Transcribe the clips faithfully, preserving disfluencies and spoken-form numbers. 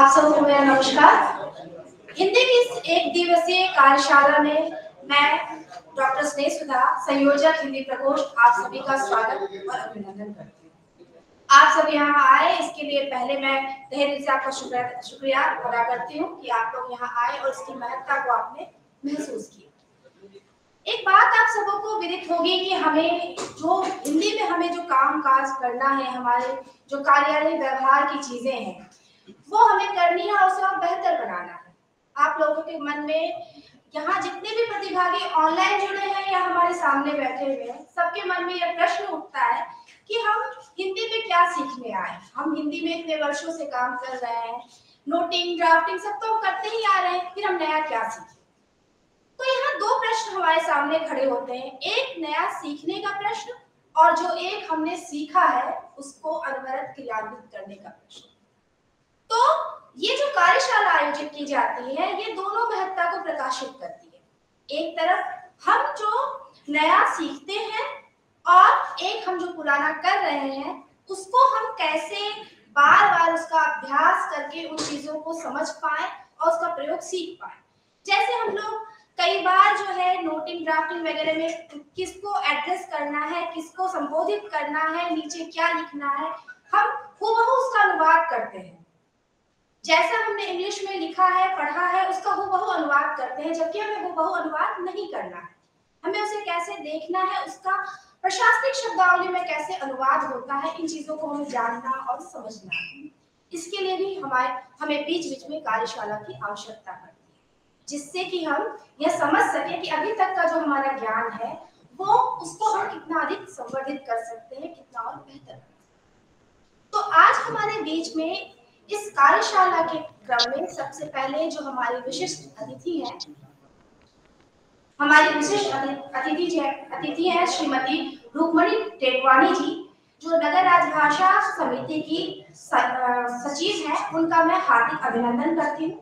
आप सबको मेरा नमस्कार। हिंदी की इस एक दिवसीय कार्यशाला में मैं डॉक्टर स्नेह सुधा, संयोजक हिंदी प्रकोष्ठ, आप सभी का स्वागत और अभिनंदन करती हूँ। आप सब यहाँ आए, इसके लिए पहले मैं तहे दिल से आपका शुक्रिया शुक्रिया अदा करती हूँ कि आप लोग यहाँ आए और इसकी महत्ता को आपने महसूस किया। एक बात आप सबको विदित होगी कि हमें जो हिंदी में हमें जो काम काज करना है, हमारे जो कार्यालय व्यवहार की चीजें हैं वो हमें करनी है और उसे और बेहतर बनाना है। आप लोगों के मन में, यहाँ जितने भी प्रतिभागी ऑनलाइन जुड़े हैं या हमारे सामने बैठे हुए हैं, सबके मन में यह प्रश्न उठता है कि हम हिंदी में क्या सीखने आए। हम हिंदी में इतने वर्षों से काम कर रहे हैं, नोटिंग ड्राफ्टिंग सब तो करते ही आ रहे हैं, फिर हम नया क्या सीखें। तो यहाँ दो प्रश्न हमारे सामने खड़े होते हैं, एक नया सीखने का प्रश्न और जो एक हमने सीखा है उसको अनवरत क्रियान्वित करने का प्रश्न। तो ये जो कार्यशाला आयोजित की जाती है ये दोनों महत्ता को प्रकाशित करती है। एक तरफ हम जो नया सीखते हैं और एक हम जो पुराना कर रहे हैं उसको हम कैसे बार बार उसका अभ्यास करके उन चीजों को समझ पाए और उसका प्रयोग सीख पाए। जैसे हम लोग कई बार जो है नोटिंग ड्राफ्टिंग वगैरह में किसको एड्रेस करना है, किसको संबोधित करना है, नीचे क्या लिखना है, हम हूबहू उसका अनुवाद करते हैं। जैसा हमने इंग्लिश में लिखा है, पढ़ा है, उसका हूबहू अनुवाद करते हैं, जबकि हमें हूबहू अनुवाद नहीं करना है। हमें उसे कैसे देखना है, उसका प्रशासनिक शब्दावली में कैसे अनुवाद होता है, इन चीजों को हमें जानना और समझना है। इसके लिए भी हमारे हमें बीच बीच में कार्यशाला की आवश्यकता पड़ती है, जिससे कि हम यह समझ सके कि अभी तक का जो हमारा ज्ञान है वो उसको हम कितना अधिक संवर्धित कर सकते हैं, कितना और बेहतर। तो आज हमारे बीच में इस कार्यशाला के क्रम में सबसे पहले जो हमारी विशिष्ट अतिथि हैं, हमारी विशिष्ट अतिथि जो अतिथि है श्रीमती रुक्मणी टेटवानी जी, जो नगर राजभाषा समिति की सचिव है, उनका मैं हार्दिक अभिनंदन करती हूँ।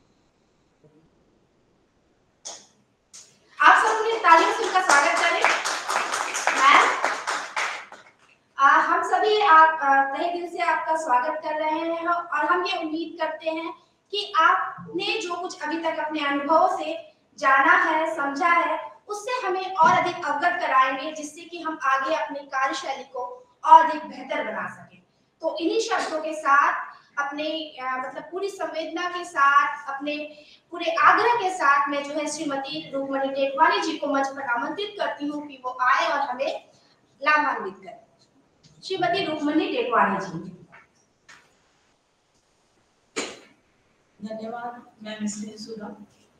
आप सब उन्हें तालियों से उनका स्वागत करें। मैम, हम सभी आप तहे दिल से आपका स्वागत कर रहे हैं और हम ये उम्मीद करते हैं कि आपने जो कुछ अभी तक अपने अनुभवों से जाना है, समझा है, उससे हमें और अधिक अवगत कराएंगे, जिससे कि हम आगे अपनी कार्यशैली को और अधिक बेहतर बना सकें। तो इन्हीं शब्दों के साथ, अपने मतलब पूरी संवेदना के साथ, अपने पूरे आग्रह के साथ मैं जो है श्रीमती रुक्मणी टेटवानी जी को मंच पर आमंत्रित करती हूँ कि वो आए और हमें लाभान्वित करें। श्रीमती रुक्मणी टेटवानी जी। धन्यवाद। मैं मिस्टर सुधा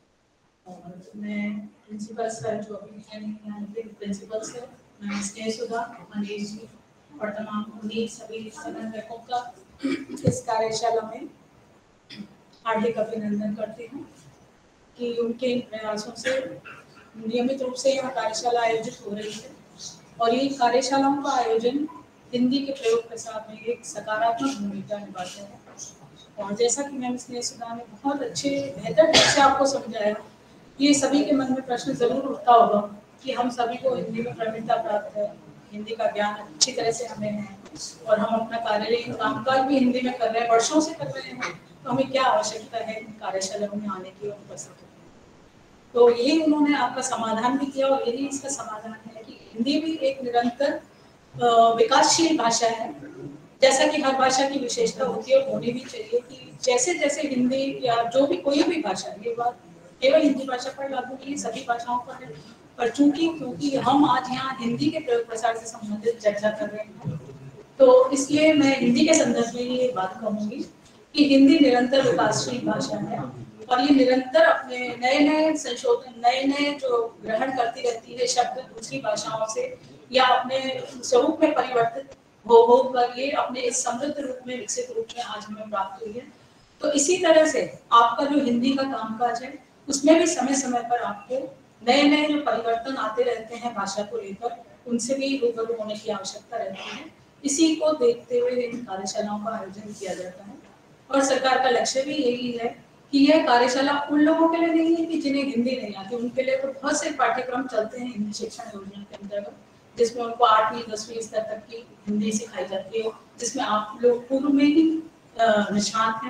और मैं प्रिंसिपल सर जो अभी यहाँ पे प्रिंसिपल सर, मैं स्नेह सुधा, मनीष जी और तमाम उन्हीं सभी समन्वयकों का इस कार्यशाला में हार्दिक अभिनंदन करती हूँ कि उनके प्रयासों से नियमित रूप से यह कार्यशाला आयोजित हो रही है और ये कार्यशालाओं का आयोजन हिंदी के प्रयोग प्रसार में एक सकारात्मक भूमिका निभाते हैं। और जैसा कि मैम स्नेह सुधा ने बहुत अच्छे बेहतर ढंग से आपको समझाया, ये सभी के मन में प्रश्न जरूर उठता होगा कि हम सभी को हिंदी में प्रवीणता प्राप्त है, हिंदी का ज्ञान अच्छी तरह से हमें है और हम अपना कार्यालयीन कामकाज भी हिंदी में कर रहे हैं, वर्षों से कर रहे हैं, तो हमें क्या आवश्यकता है कार्यशाला में आने की और उपस्थित होने की। तो यही उन्होंने आपका समाधान भी किया और यही इसका समाधान है कि हिंदी भी एक निरंतर विकासशील भाषा है। जैसा कि हर भाषा की विशेषता होती है और होनी भी चाहिए कि जैसे जैसे हिंदी या जो भी कोई भी भाषा, ये बात केवल हिंदी भाषा पर लागू नहीं, सभी भाषाओं पर है, पर चूंकि क्योंकि हम आज यहाँ हिंदी के प्रयोग प्रसार से संबंधित चर्चा कर रहे हैं, तो इसलिए मैं हिंदी के संदर्भ में ये बात कहूँगी कि हिंदी निरंतर विकासशील भाषा है और ये निरंतर अपने नए नए संशोधन, नए नए जो ग्रहण करती रहती है शब्द दूसरी भाषाओं से या अपने स्वरूप में परिवर्तित हो हो कर ये अपने इस समृद्ध रूप में, विकसित रूप में आज हमें प्राप्त हुई है। तो इसी तरह से आपका जो हिंदी का कामकाज है उसमें भी समय समय पर आपको नए नए जो परिवर्तन आते रहते हैं भाषा को लेकर, उनसे भी रूबरू होने की आवश्यकता रहती है। इसी को देखते हुए इन कार्यशालाओं का आयोजन किया जाता है और सरकार का लक्ष्य भी यही है कि यह कार्यशाला उन लोगों के लिए नहीं है कि जिन्हें हिंदी नहीं आती, उनके लिए तो बहुत से पाठ्यक्रम चलते हैं हिंदी शिक्षण योजना के अंतर्गत, जिसमें उनको आठवीं दसवीं स्तर तक की हिंदी सिखाई जाती है, जिसमें आप लोग पूर्व में ही निष्णात हैं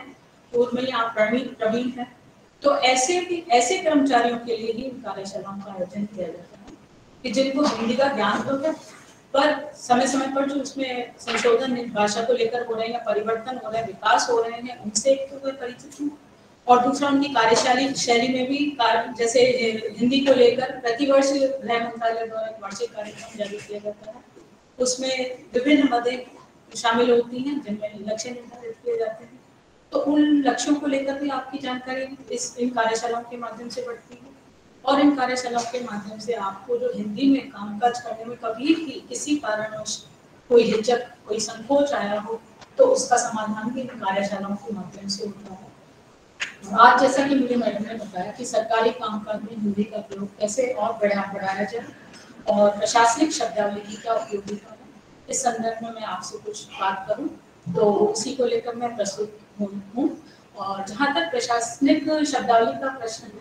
पूर्व में आप प्रवीण प्रवीण हैं, तो ऐसे भी ऐसे कर्मचारियों के लिए ही इन कार्यशालाओं का आयोजन किया जाता है कि जिनको हिंदी का ज्ञान तो है, पर समय समय पर जो उसमें संशोधन भाषा को लेकर हो रहे हैं या परिवर्तन हो रहे हैं, विकास हो रहे हैं, उनसे एक तो कोई परिचित हूँ, और दूसरा उनकी कार्यशाली शैली में भी कार्य, जैसे हिंदी को लेकर प्रतिवर्ष गृह मंत्रालय द्वारा एक वार्षिक कार्यक्रम जारी किया जाता है, उसमें विभिन्न मदें शामिल होती हैं जिनमें लक्ष्य निर्धारित किए जाते हैं, तो उन लक्ष्यों को लेकर भी आपकी जानकारी इस इन कार्यशालाओं के माध्यम से बढ़ती है, और इन कार्यशालाओं के माध्यम से आपको जो हिंदी में कामकाज करने में कभी भी किसी कारणवश कोई हिचक, कोई संकोच आया हो, तो उसका समाधान भी इन कार्यशालाओं के माध्यम से होता है। आज जैसा कि मुझे मैडम ने बताया कि सरकारी कामकाज में हिंदी का प्रयोग कैसे और बढ़ा बढ़ाया जाए और प्रशासनिक शब्दावली की क्या उपयोगिता है, इस संदर्भ में मैं आपसे कुछ बात करूं तो उसी को लेकर मैं प्रस्तुत हूँ। और जहाँ तक प्रशासनिक शब्दावली का प्रश्न है,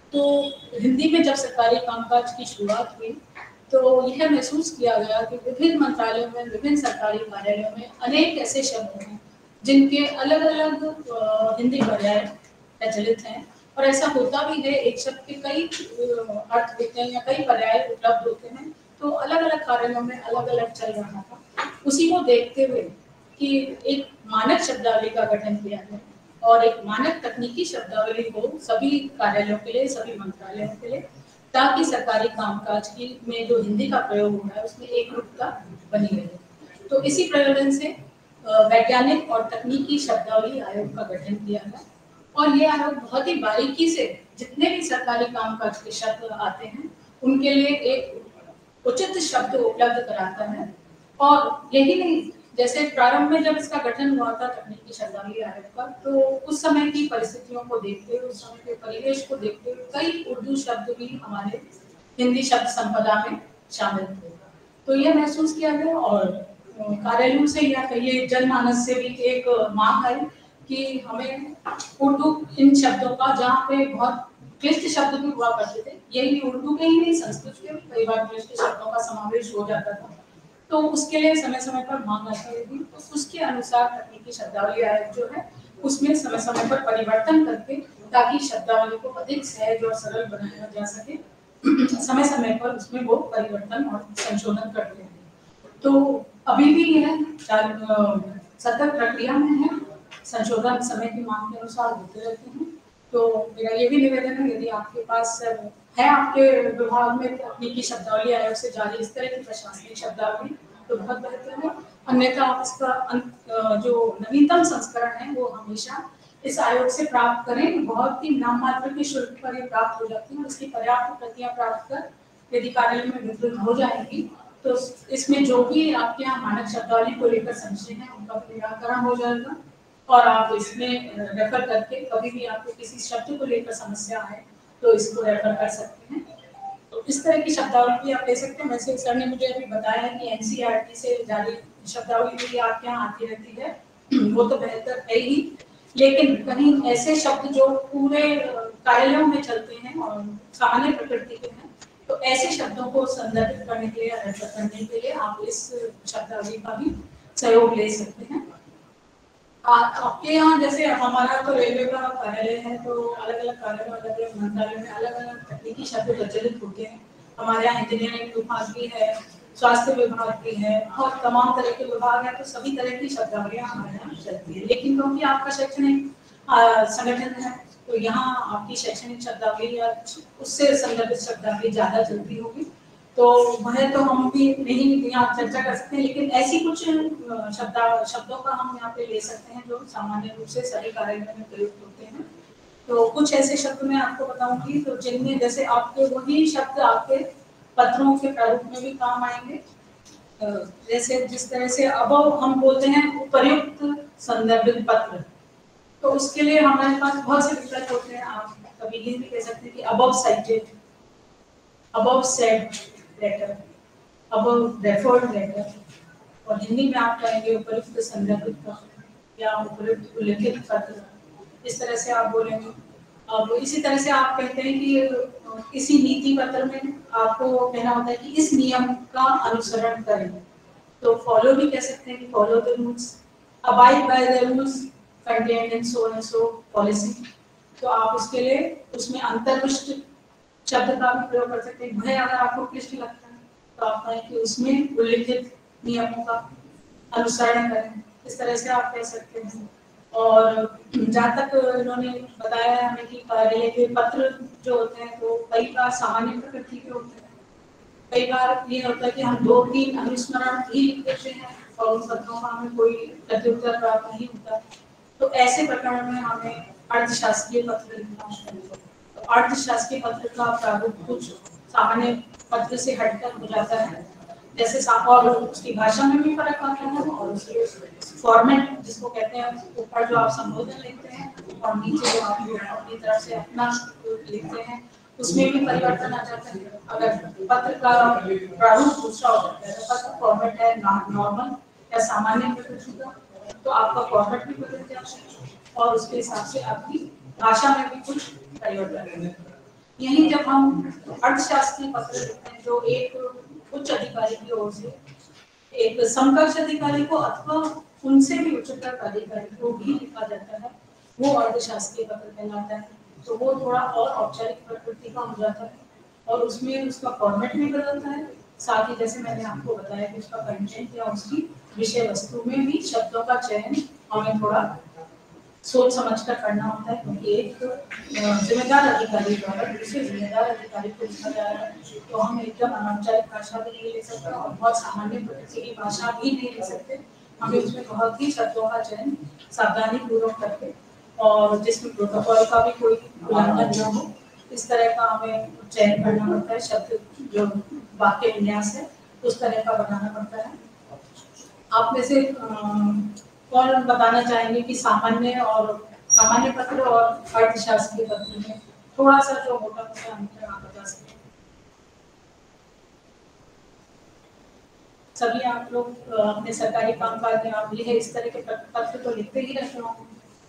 तो हिंदी में जब सरकारी कामकाज की शुरुआत हुई तो यह महसूस किया गया कि विभिन्न मंत्रालयों में, विभिन्न सरकारी कार्यालयों में अनेक ऐसे शब्द हैं जिनके अलग अलग हिंदी पर्याय प्रचलित हैं, और ऐसा होता भी है, एक शब्द के कई अर्थ होते हैं या कई पर्याय उपलब्ध होते हैं, तो अलग अलग कार्यालयों में अलग अलग चल रहा था। उसी को देखते हुए कि एक मानक शब्दावली का गठन किया गया और एक मानक तकनीकी शब्दावली को सभी कार्यालयों के लिए, सभी मंत्रालयों के लिए, ताकि सरकारी कामकाज की में जो हिंदी का प्रयोग हो रहा है उसमें एक रूपता बनी रहे। तो इसी प्रयोजन से वैज्ञानिक और तकनीकी शब्दावली आयोग का गठन किया गया, और ये आयोग बहुत ही बारीकी से जितने भी सरकारी कामकाज के शब्द आते हैं उनके लिए एक उचित शब्द उपलब्ध कराता है। और यही नहीं, जैसे प्रारंभ में जब इसका गठन हुआ था तकनीकी शब्दावली आयोग का, तो उस समय की परिस्थितियों को देखते हुए, उस समय के परिवेश को देखते हुए कई उर्दू शब्द भी हमारे हिंदी शब्द संपदा में शामिल थे। तो यह महसूस किया गया और कार्यालयों से या कहिए जनमानस से भी एक मांग आई कि हमें उर्दू इन शब्दों का, जहाँ पे बहुत क्लिष्ट शब्द भी हुआ करते थे, यही उर्दू के ही नहीं संस्कृत के कई बार क्लिष्ट शब्दों का समावेश हो जाता था, तो उसके लिए समय समय पर मांग आती रही। तो उसके अनुसार तकनीकी शब्दावली आयोग जो है उसमें समय समय पर परिवर्तन करके, ताकि शब्दावली को अधिक सहज और सरल बनाया जा सके, समय समय पर उसमें वो परिवर्तन और संशोधन करते हैं। तो अभी भी यह सतत प्रक्रिया में है, संशोधन समय की मांग के अनुसार होते रहते हैं। तो मेरा ये भी निवेदन है, यदि आपके पास है आपके विभाग में तकनीकी शब्दावली आयोग से जारी इस तरह की प्रशासनिक शब्दावली, तो बहुत बेहतर है। अन्यथा आप इसका जो नवीनतम संस्करण है वो हमेशा इस आयोग से प्राप्त करें। बहुत ही नाममात्र के शुल्क पर ये प्राप्त हो जाती है। उसकी पर्याप्त प्रतियां प्राप्त कर यदि कार्यालय में वितरित हो जाएंगी तो इसमें जो भी आपके यहाँ मानक शब्दावली को लेकर संशय है उनका निराकरण हो जाएगा, और आप इसमें रेफर करके कभी भी आपको किसी शब्द को लेकर समस्या आए तो इसको रेफर कर सकते हैं। तो इस तरह की शब्दावली भी आप ले सकते हैं। वैसे सर ने मुझे अभी बताया है कि एनसीईआरटी से जारी शब्दावली भी आपके यहाँ आती रहती है, वो तो बेहतर है ही, लेकिन कहीं ऐसे शब्द जो पूरे कार्यालयों में चलते हैं और सामान्य प्रकृति के हैं, तो ऐसे शब्दों को संदर्भित करने के लिए, रेफर करने के लिए आप इस शब्दावली का भी सहयोग ले सकते हैं। आपके यहाँ जैसे हमारा तो रेलवे का कार्यालय है, तो अलग अलग कार्यालय, अलग अलग मंत्रालय में अलग अलग तकनीकी शब्द प्रचलित होते हैं। हमारे यहाँ इंजीनियरिंग विभाग भी है, स्वास्थ्य विभाग भी है, और तमाम तरह के विभाग हैं, तो सभी तरह की शब्दावलियाँ हमारे यहाँ चलती है। लेकिन क्योंकि आपका शैक्षणिक संगठन है तो यहाँ आपकी शैक्षणिक शब्दावली या उससे संदर्भित शब्दावली ज़्यादा चलती होगी, तो वह तो हम भी नहीं यहाँ चर्चा कर सकते हैं। लेकिन ऐसी कुछ शब्दा शब्दों का हम यहाँ पे ले सकते हैं जो सामान्य रूप से सभी कार्यालयों में प्रयुक्त होते हैं। तो कुछ ऐसे शब्द मैं आपको बताऊंगी, तो जिनमें जैसे आपके वही शब्द आपके पत्रों के प्रारूप में भी काम आएंगे। जैसे जिस तरह से अब हम बोलते हैं उपर्युक्त संदर्भित पत्र, तो उसके लिए हमारे पास बहुत से विकल्प होते हैं। आप कभी ये भी कह सकते हैं कि above cited, above said letter, above referred letter, और हिंदी में आप कहेंगे उपर्युक्त संदर्भित पत्र या उपर्युक्त उल्लेखित पत्र, इस तरह से आप बोलेंगे। अब इसी तरह से आप कहते हैं कि किसी नीति पत्र में आपको कहना होता है कि इस नियम का अनुसरण करें, तो फॉलो भी कह सकते हैं कि follow the rules, abide by the rules, content in so and so policy, तो आप उसके लिए उसमें अंतर्विष्ट शब्द का भी प्रयोग कर सकते हैं। भय अगर आपको क्लिष्ट लगता है तो आप कहें कि उसमें उल्लिखित नियमों का अनुसरण करें, इस तरह से आप कह सकते हैं। और जहाँ तक इन्होंने बताया है हमें कि कार्यालय के पत्र जो होते हैं तो कई बार सामान्य प्रकृति के होते हैं, कई बार ये होता है कि हम दो तीन अनुस्मरण ही लिख देते हैं और उन पत्रों का हमें कोई प्रत्युत्तर प्राप्त नहीं होता, तो ऐसे प्रकरण में हमें अर्थशास्त्रीय पत्र लिखना होता है। तो अर्थशास्त्रीय पत्र का प्रारूप कुछ सामान्य पत्र से हटकर हो जाता है, जैसे और उसकी भाषा में भी फर्क आता है और उसके फॉर्मेट जिसको कहते हैं, ऊपर जो आप संबोधन लिखते हैं और नीचे जो आप अपनी तरफ से अपना लिखते हैं उसमें भी परिवर्तन आ जाता है। अगर पत्र का प्रारूप दूसरा हो जाता है, पत्र फॉर्मेट है नॉर्मल या सामान्य प्रकृति का, तो आपका फॉर्मेट भी बदल जाता है और उसके हिसाब से आपकी भाषा में भी कुछ परिवर्तन है। यही जब हम अर्थशास्त्रीय पत्र लिखते हैं जो एक उच्च अधिकारी की ओर से एक समकक्ष अधिकारी को अथवा उनसे भी उच्चतर अधिकारी को भी लिखा जाता है, वो अर्थशास्त्रीय पत्र कहलाता है। तो वो थोड़ा और औपचारिक प्रकृति का हो जाता है और उसमें उसका फॉर्मेट भी बदलता है, साथ ही जैसे मैंने आपको बताया कि उसका कंटेंट या उसकी विषय वस्तु में भी शब्दों का चयन हमें थोड़ा सोच समझ कर करना होता है, क्योंकि एक जिम्मेदार अधिकारी द्वारा दूसरे जिम्मेदार अधिकारी को लिखा जा रहा है तो हम एकदम अनौपचारिक भाषा भी नहीं ले सकते और बहुत सामान्य प्रकृति की भाषा भी नहीं ले सकते। हमें उसमें बहुत ही शब्दों का चयन सावधानी पूर्वक करके और जिसमें प्रोटोकॉल का भी कोई उल्लंघन न हो, इस तरह का हमें चयन करना पड़ता है। शब्द जो वाक्य विन्यास है उस तरह का बनाना पड़ता है। आप में से कौन बताना चाहेंगे कि सामान्य और सामान्य पत्र और अर्थशास्त्रीय पत्र में थोड़ा सा जो मोटा मोटा अंतर आप बता सकते हैं? सभी आप लोग अपने सरकारी कामकाज में आप ये इस तरह के पत्र तो लिखते ही रहते होंगे,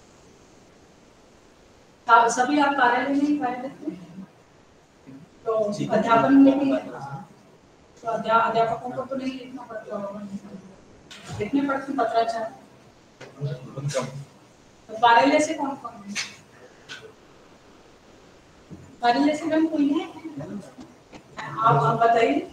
सभी आप कार्यालय में ही कार्य करते हैं, तो अध्यापन में भी तो अध्यापकों को तो नहीं लिखना पड़ता होगा, लिखने पड़ते पत्राचार। तो कार्यालय से कौन कौन है? कार्यालय से कौन कोई है? आप आप बताइए।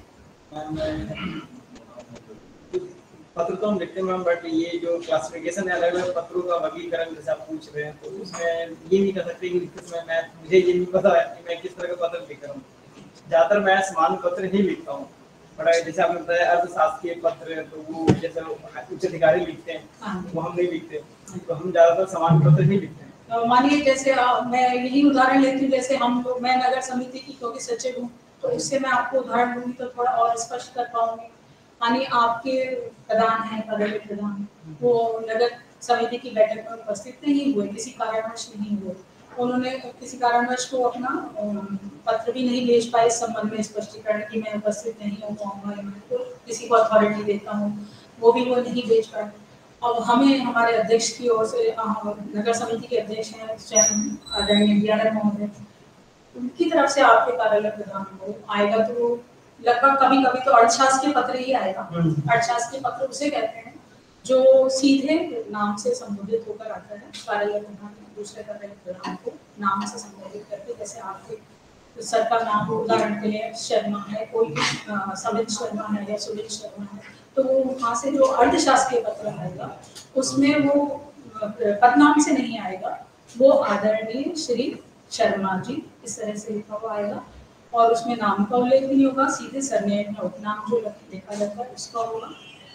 पत्र तो हम लिखते हैं मैम, बट ये जो क्लासिफिकेशन है अलग अलग पत्रों का वर्गीकरण जैसे आप पूछ रहे हैं, तो उसमें ये नहीं कर सकते कि इसमें मैं मुझे ये नहीं पता है कि मैं किस तरह का पत्र लिख रहा हूँ। ज़्यादातर मैं सामान्य पत्र ही लिखता हूँ, बट जैसे आपने बताया अर्थशास्त्रीय पत्र तो वो जैसे उच्च अधिकारी लिखते हैं वो हम नहीं लिखते, तो हम ज़्यादातर सामान्य पत्र ही लिखते हैं। तो मानिए जैसे मैं यही उदाहरण लेती हूँ, जैसे हम लोग मैं नगर समिति की क्योंकि सचिव हूँ तो उससे मैं आपको उदाहरण दूंगी तो थोड़ा और स्पष्ट कर पाऊंगी। मानिए आपके प्रधान है, पदवी प्रधान, वो नगर समिति की बैठक में उपस्थित नहीं हुए, किसी कारणवश नहीं हुए, उन्होंने किसी कारणवश को अपना पत्र भी नहीं भेज पाए इस संबंध में स्पष्टीकरण कि मैं उपस्थित नहीं हो पाऊंगा, तो किसी को अथॉरिटी देता हूँ, वो भी वो नहीं भेज पाए। अब हमें हमारे अध्यक्ष की ओर से, नगर समिति के अध्यक्ष हैं स्वयं आदरणीय डीआरएम महोदय, उनकी तरफ से आपके कार्यालय प्रधान को आएगा तो लगभग कभी कभी तो अर्थशास्त्रीय पत्र ही आएगा। अर्थशास्त्रीय पत्र उसे कहते हैं जो सीधे नाम से संबोधित होकर आता है, कार्यालय प्रधान दूसरे कार्यालय प्रधान को नाम से संबोधित करके, जैसे आपके सर का नाम हो उदाहरण के लिए शर्मा है, कोई भी समित शर्मा है या सुनील शर्मा है, तो वो वहाँ से जो अर्थशास्त्रीय पत्र आएगा उसमें वो पदनाम से नहीं आएगा, वो आदरणीय श्री शर्मा जी इस तरह से लिखा हुआ आएगा और उसमें नाम का उल्लेख नहीं होगा, सीधे सरनेम या उपनाम जो लिखा जाता है उसका होगा।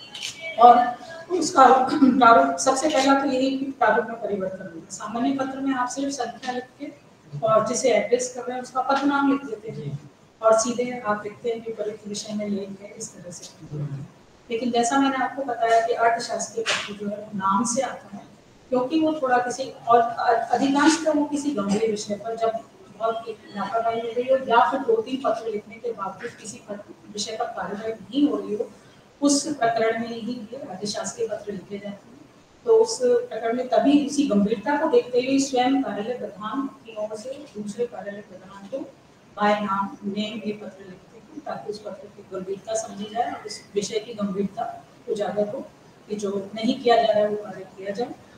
और उसका प्रारूप सबसे पहला तो यही प्रारूप में परिवर्तन होगा। सामान्य पत्र में आप सिर्फ संख्या लिख के और जिसे एड्रेस कर रहे हैं उसका पद नाम लिख देते हैं और सीधे आप लिखते हैं विपरीत विषय में लेख है, इस तरह से। लेकिन जैसा मैंने आपको बताया कि अर्थशास्त्रीय पत्र जो है वो नाम से आता है, क्योंकि वो थोड़ा किसी और अधिकांशतः वो किसी गंभीर विषय पर जब बहुत लापरवाही हो रही हो या फिर दो तीन पत्र लिखने के बावजूद किसी विषय पर कार्रवाई नहीं हो रही हो, उस प्रकरण में ही अर्थशास्त्रीय पत्र लिखे जाते हैं। तो उस प्रकरण में तभी उसी गंभीरता को देखते हुए स्वयं कार्यालय प्रधान की ओर से दूसरे कार्यालय प्रधान को बाय नाम नेम ये पत्र लिखते हैं ताकि उस पत्र की गंभीरता समझी जाए और उस विषय की गंभीरता उजागर हो कि जो नहीं किया जा रहा है वो कार्य किया जाए।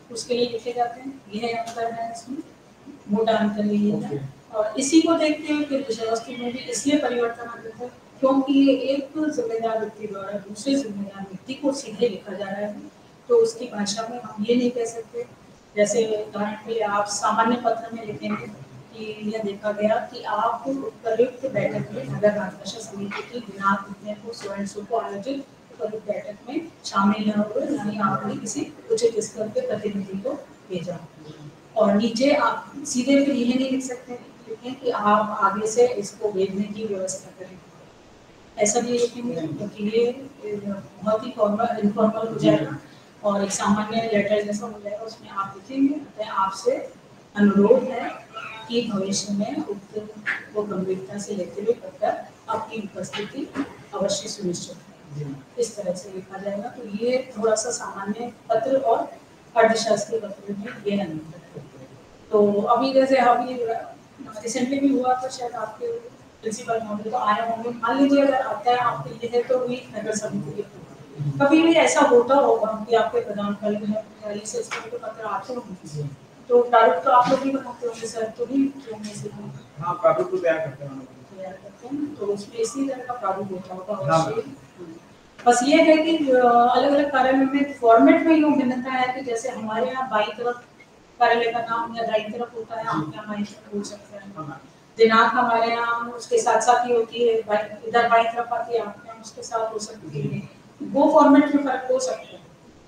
उसके लिए लिखे जाते हैं। यह अंतर है इसमें, मोटा अंतर यही है। और इसी को देखते हैं कि विषय वस्तु में भी इसलिए परिवर्तन आता है क्योंकि ये एक जिम्मेदार व्यक्ति द्वारा दूसरे जिम्मेदार व्यक्ति को सीधे लिखा जा रहा है, तो उसकी भाषा में हम ये नहीं कह सकते। जैसे उदाहरण के लिए आप सामान्य पत्र में लिखेंगे कि यह देखा गया कि आप उपयुक्त बैठक में नगर राजभाषा समिति की दिनांक लिखने को स्वयं को आयोजित उपयुक्त बैठक में शामिल न हुए, न ही आपने किसी उचित स्तर के प्रतिनिधि को भेजा। और नीचे आप सीधे फिर ये नहीं लिख सकते लिखें कि आप आगे से इसको भेजने की व्यवस्था करें, ऐसा भी लिखेंगे क्योंकि ये बहुत ही फॉर्मल इनफॉर्मल हो जाएगा और एक सामान्य लेटर जैसा हो जाएगा। उसमें आप लिखेंगे आपसे अनुरोध है कि भविष्य में उक्त को गंभीरता से लेते हुए पत्र आपकी उपस्थिति अवश्य सुनिश्चित है, इस तरह से लिखा जाएगा। तो ये थोड़ा सा सामान्य पत्र और अर्थशास्त्री पत्र में ये अंतर है। तो अभी जैसे अभी रिसेंटली भी हुआ तो शायद आपके प्रिंसिपल मॉडल तो आए होंगे, मान लीजिए अगर आता है आपके लिए है तो भी नगर समिति के कभी भी ऐसा होता होगा कि आपके प्रधान कार्यालय से इस तरह के पत्र आते होंगे, तो प्रारूप तो आप लोग भी बनाते होंगे सर, तो भी हाँ प्रारूप तो तैयार करते हैं तैयार करते हैं, तो उसमें इसी तरह का प्रारूप होता होगा अवश्य। बस ये है कि अलग अलग कार्यालय में फॉर्मेट में यूँ भिन्नता है कि जैसे हमारे यहाँ बाईं तरफ कार्यालय का नाम या दाईं तरफ होता है, आपके यहाँ बाईं तरफ हो सकता है। दिनांक हमारे यहाँ उसके साथ साथ ही होती है, इधर बाईं तरफ आती है, आपके यहाँ उसके साथ हो सकती है। वो फॉर्मेट में फर्क हो सकता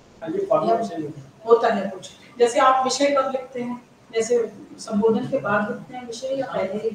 है, होता है कुछ। जैसे आप विषय कब लिखते हैं, जैसे संबोधन के बाद लिखते हैं विषय या पहले ही?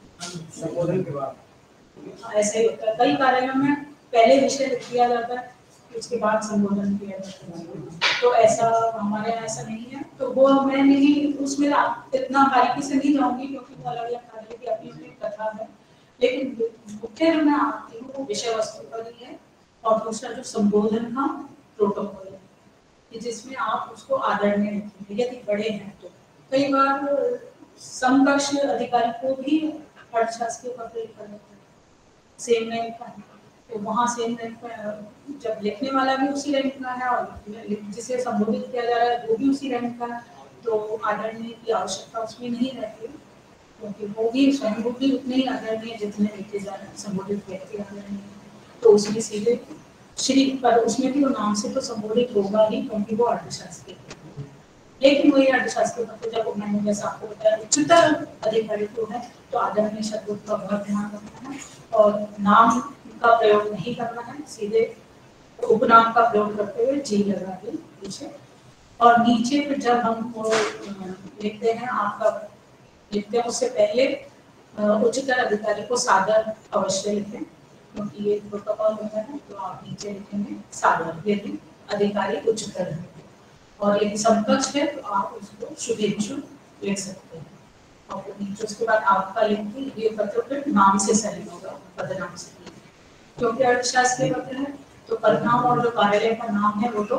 संबोधन के बाद ऐसे ही होता है। कई कार्यालयों में पहले विषय लिख दिया जाता है, उसके बाद संबोधन किया जाता है, तो ऐसा हमारे यहाँ ऐसा नहीं है। तो वो मैं नहीं उसमें इतना बारीकी से नहीं जाऊंगी क्योंकि वो अलग अलग कार्यालय की अपनी अपनी कथा है, लेकिन मुख्य मैं आती हूँ वो विषय वस्तु पर ही है। और दूसरा जो संबोधन का प्रोटोकॉल है कि जिसमें आप उसको आदरणीय रखेंगे, यदि बड़े हैं तो। कई बार समकक्ष अधिकारी को भी अर्थशास्त्री पत्र लिखा जाता है, सेम रैंक का है, तो वहाँ सेम रैंक का जब लिखने वाला भी उसी रैंक का है और जिसे संबोधित किया जा रहा है वो भी उसी रैंक का है, तो आदरणीय की आवश्यकता उसमें नहीं रहती, क्योंकि वो भी स्वयं वो भी उतने ही आदरणीय जितने लिखे जा रहे हैं, संबोधित व्यक्ति आदरणीय, तो उसमें सीधे श्री पर उसमें भी वो नाम से तो संबोधित होगा ही क्योंकि वो अर्थशास्त्री है। लेकिन वही अर्थशास्त्री पत्र जब मैंने जैसा आपको बताया उच्चतर अधिकारी को है तो आदरणीय शब्दों का बहुत ध्यान रखना है और नाम का प्रयोग नहीं करना है, सीधे उपनाम का प्रयोग करते हुए जी लगा के पीछे। और नीचे फिर जब हम लिखते हैं आपका लिखते हैं उससे पहले उच्चतर अधिकारी को सादर अवश्य लिखें, क्योंकि ये प्रोटोकॉल होता है, तो आप नीचे लिखेंगे सादर यदि अधिकारी उच्चतर है, और यदि समकक्ष है तो आप उसको शुभेच्छु लिख सकते हैं। और नीचे उसके बाद आपका लिख के ये पत्र फिर नाम से सही होगा, पदनाम से, क्योंकि अर्थशास्त्री पत्र है तो पदनाम और जो कार्यालय का नाम है वो तो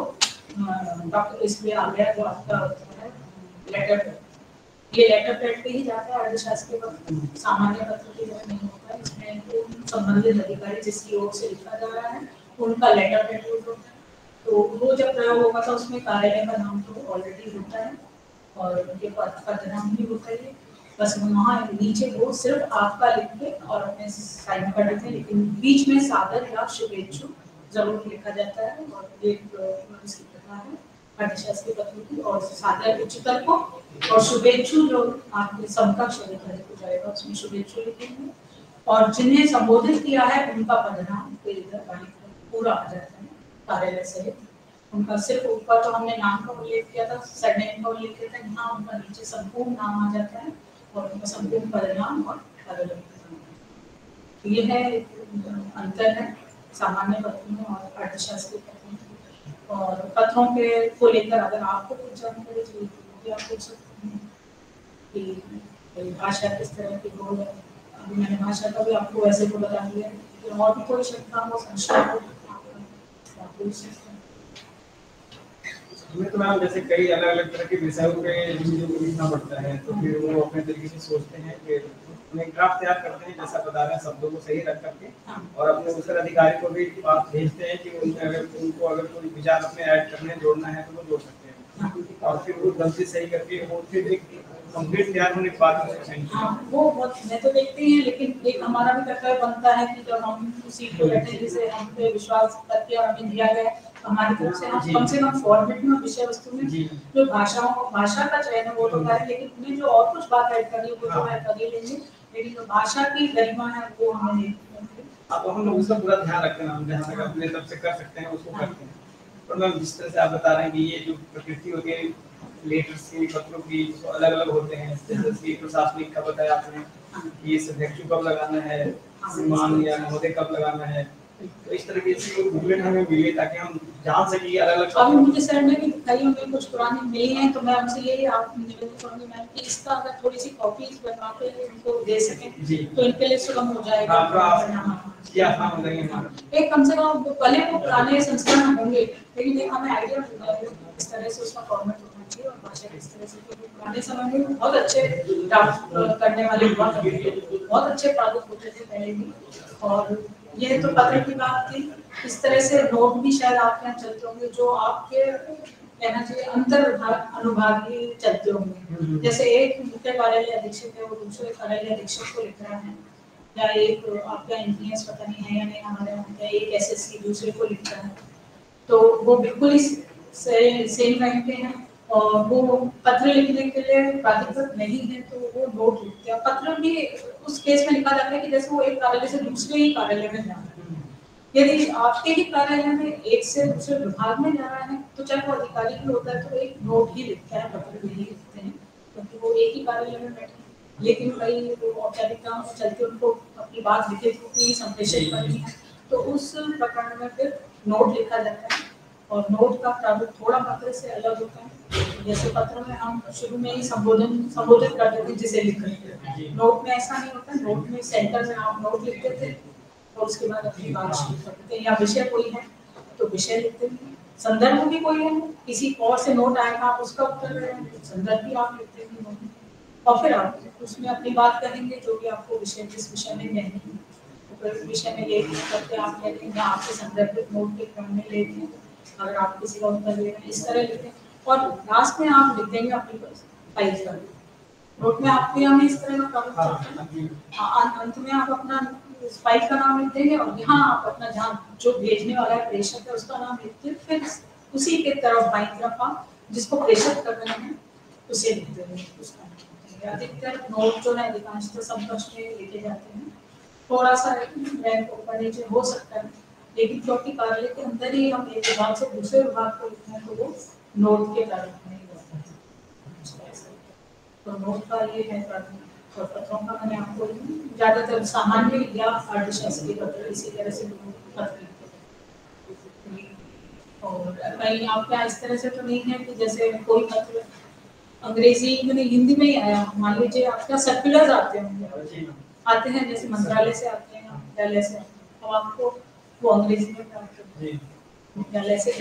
डॉक्टर इसलिए आ गया जो आपका है लेटर, ये लेटर पैड पे ही जाता है अर्थशास्त्री पत्र, सामान्य पत्र की तरह नहीं होता है। इसमें तो संबंधित अधिकारी जिसकी ओर से लिखा जा रहा है उनका लेटर पैड यूज होता है, तो वो जब प्रयोग होगा तो उसमें कार्यालय का नाम तो ऑलरेडी होता है और उनके पदनाम भी होता है, बस वहाँ नीचे वो सिर्फ आपका लिख के और अपने साइन कर देते हैं, लेकिन बीच में सादर या शुभेच्छु जरूर लिखा जाता है। और एक इसकी प्रथा है अर्थशास्त्री पत्र की, और सादर उच्चतर को और शुभेच्छु जो आपके समकक्ष अधिकारी को जाएगा उसमें शुभेच्छु लिखेंगे, और जिन्हें संबोधित किया है उनका पदनाम पूरा आ जाता है कार्यालय से। उनका सिर्फ ऊपर तो हमने नाम का उल्लेख किया था, सरनेम का उल्लेख किया था, यहाँ उनका नीचे संपूर्ण नाम आ जाता है और उनका संपूर्ण पदनाम और कार्यालय का नाम। तो ये है अंतर है सामान्य पत्रों में और अर्थशास्त्री पत्रों में। और पत्रों के को लेकर अगर आपको कुछ जानकारी चाहिए तो आप पूछ सकते हैं कि भाषा किस तरह की हो है। अभी मैंने भाषा का भी आपको वैसे को बता दिया है, और भी कोई शंका हो संशय हो आप पूछ सकते हैं। हमें तो मैम जैसे कई अलग अलग तरह के विषयों पे लिखना पड़ता है, तो फिर वो अपने तरीके से सोचते हैं कि उन्हें ड्राफ्ट तैयार करते हैं जैसा बता रहे हैं शब्दों को सही रख करके, और अपने उस अधिकारी को भी बात भेजते हैं कि उनके अगर उनको अगर कोई विचार अपने ऐड करने जोड़ना है तो वो जोड़ सकते हैं। और फिर वो गलती सही करके वो फिर एक कंप्लीट तैयार होने के बाद उसको सेंड हाँ वो बहुत मैं तो देखती हैं, लेकिन एक हमारा भी कर्तव्य बनता है कि जब हम उसी को बैठे जिसे हम पे विश्वास करके और हमें दिया गया तो हमारी तरफ से हम कम से कम फॉर्मेट में विषय वस्तु में जो भाषाओं भाषा का चयन है वो तो करें, लेकिन उन्हें जो और कुछ बात ऐड करनी है वो तो ऐड कर ही लेंगे, लेकिन जो भाषा की गरिमा है वो हमें नहीं। अब हम लोग उसका पूरा ध्यान रखते हैं, हम जहाँ तक अपने तरफ से कर सकते हैं उसको करते हैं। पर मैम जिस तरह से आप बता रहे हैं कि ये जो प्रकृति होती है लेटर्स की पत्रों की अलग अलग होते हैं, जैसे कि प्रशासनिक का बताया आपने कि ये सब्जेक्टिव कब लगाना है, सम्मान या महोदय कब लगाना है, तो इस तरह की चीज़ें बुकलेट हमें मिले ताकि हम जान सकें अलग अलग। अभी मुझे सर ने भी दिखाई होंगी कुछ पुरानी मिली हैं, तो मैं उनसे यही आप निवेदन करूँगी मैम कि इसका अगर थोड़ी सी कॉपीज बनवा के उनको दे सकें तो इनके लिए सुगम हो जाएगा। एक कम से कम पहले वो पुराने संस्करण होंगे, लेकिन एक हमें आइडिया मिल जाएगा इस तरह से उसका फॉर्मेट होना चाहिए और भाषा किस तरह से, क्योंकि पुराने समय में बहुत अच्छे ड्राफ्ट करने वाले हुआ करते थे, बहुत अच्छे प्रारूप होते थे पहले भी। और ये तो पत्र की बात थी, इस तरह से नोट भी शायद आपके यहाँ चलते होंगे जो आपके कहना चाहिए अंतर विभाग अनुभागीय चलते होंगे, जैसे एक मुख्य कार्यालय अधीक्षक है वो दूसरे कार्यालय अधीक्षक को लिख रहा है, या एक आपका इंजीनियर्स पता नहीं है या नहीं हमारे यहाँ एक एसएससी दूसरे को लिख रहा है, तो वो बिल्कुल ही सेम रैंक के हैं और वो पत्र लिखने के लिए प्राधिकृत नहीं है तो वो नोट लिखते हैं। पत्र भी उस केस में लिखा जाता है कि जैसे वो एक कार्यालय से दूसरे ही कार्यालय में जा रहा है, यदि आपके ही कार्यालय में एक से दूसरे विभाग में जा रहा है तो चाहे वो अधिकारी भी होता है तो एक नोट ही लिखता है, पत्र नहीं लिखते हैं, क्योंकि वो एक ही कार्यालय में बैठे। लेकिन कई औपचारिकताओं में चलते उनको अपनी बात लिखित रूप में ही संप्रेषित करनी है, तो उस प्रकरण में फिर नोट लिखा जाता है और नोट का प्रारूप थोड़ा पत्र से अलग होता है। जैसे पत्र में हम शुरू में ही संबोधन संबोधित करते थे जिसे लिख रहे थे, नोट में ऐसा नहीं होता, नोट में सेंटर में आप नोट लिखते थे और उसके बाद अपनी बात शुरू करते थे, या विषय कोई है तो विषय लिखते थे, संदर्भ भी कोई है किसी और से नोट आएगा आप उसका उत्तर दे रहे हैं, संदर्भ भी आप लिखते थे नोट में, और फिर आप उसमें अपनी बात करेंगे जो भी आपको विषय जिस विषय में कहनी है, तो फिर विषय में ये करते आप कहते हैं आपके संदर्भित नोट के क्रम में लेते हैं, अगर आप किसी का उत्तर दे रहे हैं इस तरह लिखते हैं और लास्ट में आप लिख देंगे अपनी फाइल का नोट में आपके यहाँ इस तरह का प्रारूप, अंत में आप अपना फाइल का नाम लिख देंगे और यहाँ आप अपना जहाँ जो भेजने वाला है प्रेषक है उसका नाम लिखते हैं, फिर उसी के तरफ बाईं तरफ आप जिसको प्रेषित कर रहे हैं उसे लिख देंगे उसका। अधिकतर नोट जो है अधिकांशतः सब कक्ष में लिखे जाते हैं, थोड़ा सा रैंक ऊपर नीचे हो सकता है, लेकिन क्योंकि कार्यालय के अंदर ही हम एक विभाग से दूसरे विभाग को लिखते हैं तो वो नोट के प्रारूप में होता है। तो नोट का ये है प्रारूप और पत्रों का मैंने आपको ज्यादातर सामान्य या अर्धशास्त्रीय पत्र इसी तरह से पत्र लिखते हैं। और कहीं आपके यहाँ इस तरह से तो नहीं है कि जैसे कोई पत्र अंग्रेजी में हिंदी में ही आया, मान लीजिए आपका सर्कुलर्स आते होंगे आते हैं जैसे मंत्रालय से आते हैं विद्यालय से, तो आपको वो अंग्रेजी में प्राप्त है विद्यालय से,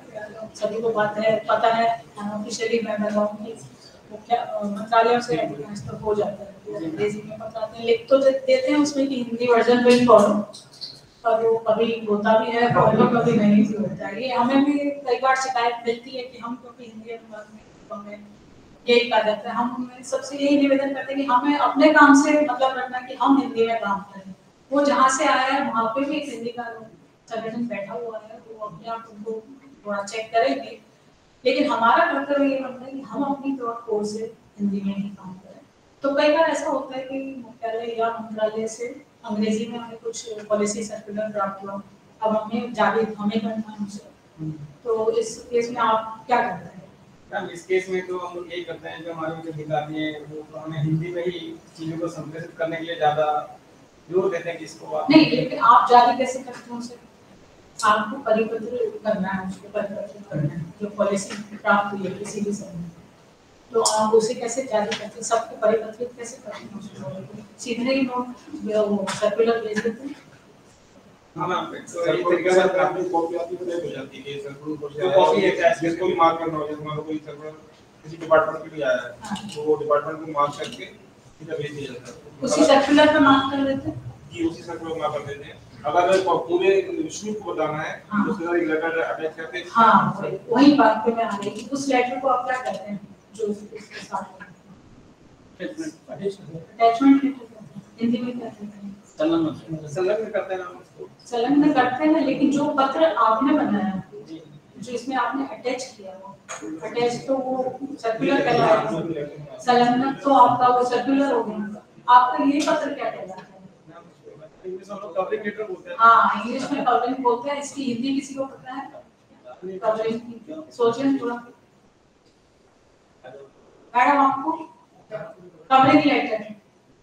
सभी को बात है पता है ऑफिशियली मैं बताऊंगी वो क्या मंत्रालयों से तो हो जाता है अंग्रेजी में बताते हैं, लिख तो देते हैं उसमें कि हिंदी वर्जन में ही पढ़ो, पर वो कभी होता भी है और कभी नहीं भी होता है। ये हमें भी कई बार शिकायत मिलती है कि हम क्योंकि हिंदी अनुवाद में हमें यही कहा जाता है, हम सबसे यही निवेदन करते हैं कि हमें अपने काम से मतलब रखना कि हम हिंदी में काम करें, वो जहाँ से आया है वहाँ पे भी एक हिंदी का संगठन बैठा हुआ है, वो अपने आप उनको थोड़ा चेक करेंगे, लेकिन हमारा कर्तव्य ये बनता है कि हम अपनी तौर से हिंदी में ही काम करें। तो कई बार ऐसा होता है कि मुख्यालय या मंत्रालय से अंग्रेजी में हमें कुछ पॉलिसी सर्कुलर ड्राफ्ट हुआ, अब हमें जाके हमें करना है उसे, तो इस केस में आप क्या करते हैं? मैम इस केस में तो हम लोग यही करते हैं जो हमारे जो अधिकारी हैं वो हमें हिंदी में ही चीज़ों को संप्रेषित करने के लिए ज़्यादा जोर देते हैं कि इसको आप नहीं, लेकिन आप जारी कैसे करते हैं उसे? आपको परिपत्र करना है, उसको परिपत्र करना है, जो पॉलिसी प्राप्त हुई है किसी भी समय, तो आप उसे कैसे जारी करते हैं, सबको परिपत्रित कैसे करते हैं उसको? सीधे ही नोट वो सर्कुलर भेज देते हैं? हाँ मैम, तो ये तरीका है कि आपकी कॉपी आपकी प्रिंट हो जाती है कि सर्कुलर को से कॉपी है क्या जिसको भी मार्क करना हो, जैसे मान लो कोई सर्कुलर किसी डिपार्टमेंट के लिए आया है तो वो डिपार्टमेंट को मार्क करके सीधा भेज दिया जाता है, उसी सर्कुलर पे मार्क कर देते हैं जी उसी सर्कुलर मार्क कर देते हैं अगर पूरे विष्णु को बताना है हाँ। तो उसके साथ एक लेटर अटैच करके हाँ वही वही बात पे मैं आ रही थी। उस लेटर को आप क्या कहते हैं जो उसके साथ अटैचमेंट लेटर हिंदी में क्या कहते हैं? संलग्न संलग्न करते हैं ना उसको। संलग्न करते हैं, लेकिन जो पत्र आपने बनाया जो इसमें आपने अटैच किया वो अटैच तो वो सर्कुलर कहलाएगा, संलग्न तो आपका वो सर्कुलर हो गया। आपका ये पत्र क्या कहलाता है? इंग्लिश में लोग कवरिंग लेटर बोलते हैं। हाँ इंग्लिश में कवरिंग बोलते हैं, इसकी हिंदी किसी को पता है? कवरिंग की सोचें थोड़ा मैडम आपको कवरिंग लेटर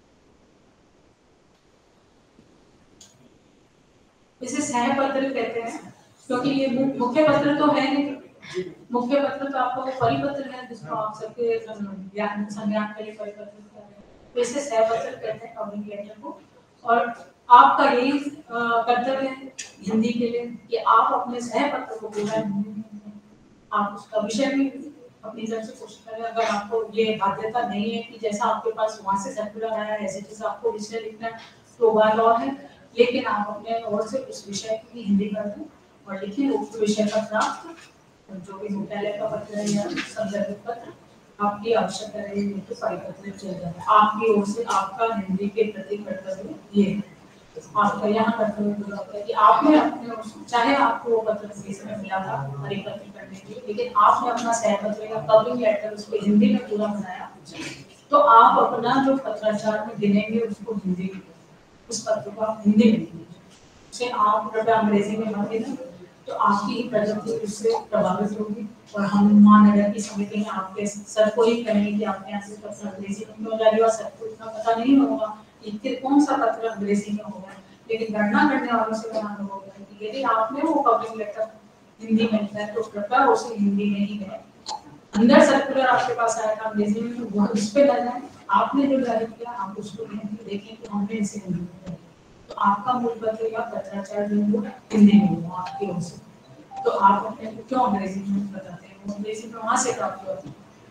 इसे सहपत्र कहते हैं, क्योंकि ये मुख्य पत्र तो है नहीं। मुख्य पत्र तो आपका वो परिपत्र है जिसको आप सबके ज्ञान संज्ञान के लिए परिपत्र कहते हैं, तो इसे सहपत्र कहते हैं कवरिंग लेटर को। और आपका यही कर्तव्य है हिंदी के लिए कि आप अपने सहपत्र को पूरा हिंदी में आप उसका विषय भी अपनी तरफ से कोशिश करें। अगर आपको ये बाध्यता नहीं है कि जैसा आपके पास वहाँ से सर्कुलर आया है ऐसे जैसे आपको विषय लिखना है तो बात और है, लेकिन आप अपने ओर से उस विषय की हिंदी कर दें और लिखिए उस विषय का प्राप्त जो भी मुख्यालय का पत्र है या संदर्भित पत्र आपकी आवश्यकता रही तो परिपत्र चल जाए। आपकी ओर से आपका हिंदी के प्रति कर्तव्य ये है, आपका यहाँ कर्तव्य पूरा होता है कि आपने अपने चाहे आपको वो पत्र किसी में मिला था परिपत्र करने के लिए, लेकिन आपने अपना सहपत्र या कवरिंग लेटर उसको हिंदी में पूरा बनाया तो आप अपना जो पत्राचार में गिनेंगे उसको हिंदी में उस पत्र को आप हिंदी में लिखिए। आप अगर अंग्रेजी में भरेंगे ना तो आपकी ही प्रगति उससे प्रभावित होगी। और हम महानगर की समिति में आपके सर को ही कहेंगे कि आपके यहाँ से पत्र अंग्रेजी में क्यों जारी हुआ, सबको इतना पता नहीं होगा कि कौन सा पत्र अंग्रेजी में होगा, लेकिन गणना करने वालों से बना होगा कि यदि आपने वो कवरिंग लेटर हिंदी में लिखा है तो कृपया उसे हिंदी में ही है। अंदर सर्कुलर आपके पास आएगा अंग्रेजी में तो वो उस पे लगा है, आपने जो जारी किया आप उसको देखें कि हमने इसे हिंदी में तो आपका मूल पत्र या पत्राचार जो है हिंदी में हो आपकी ओर से, तो आप अपने क्यों अंग्रेजी में बताते हैं, वो अंग्रेजी में वहाँ से प्राप्त होता है।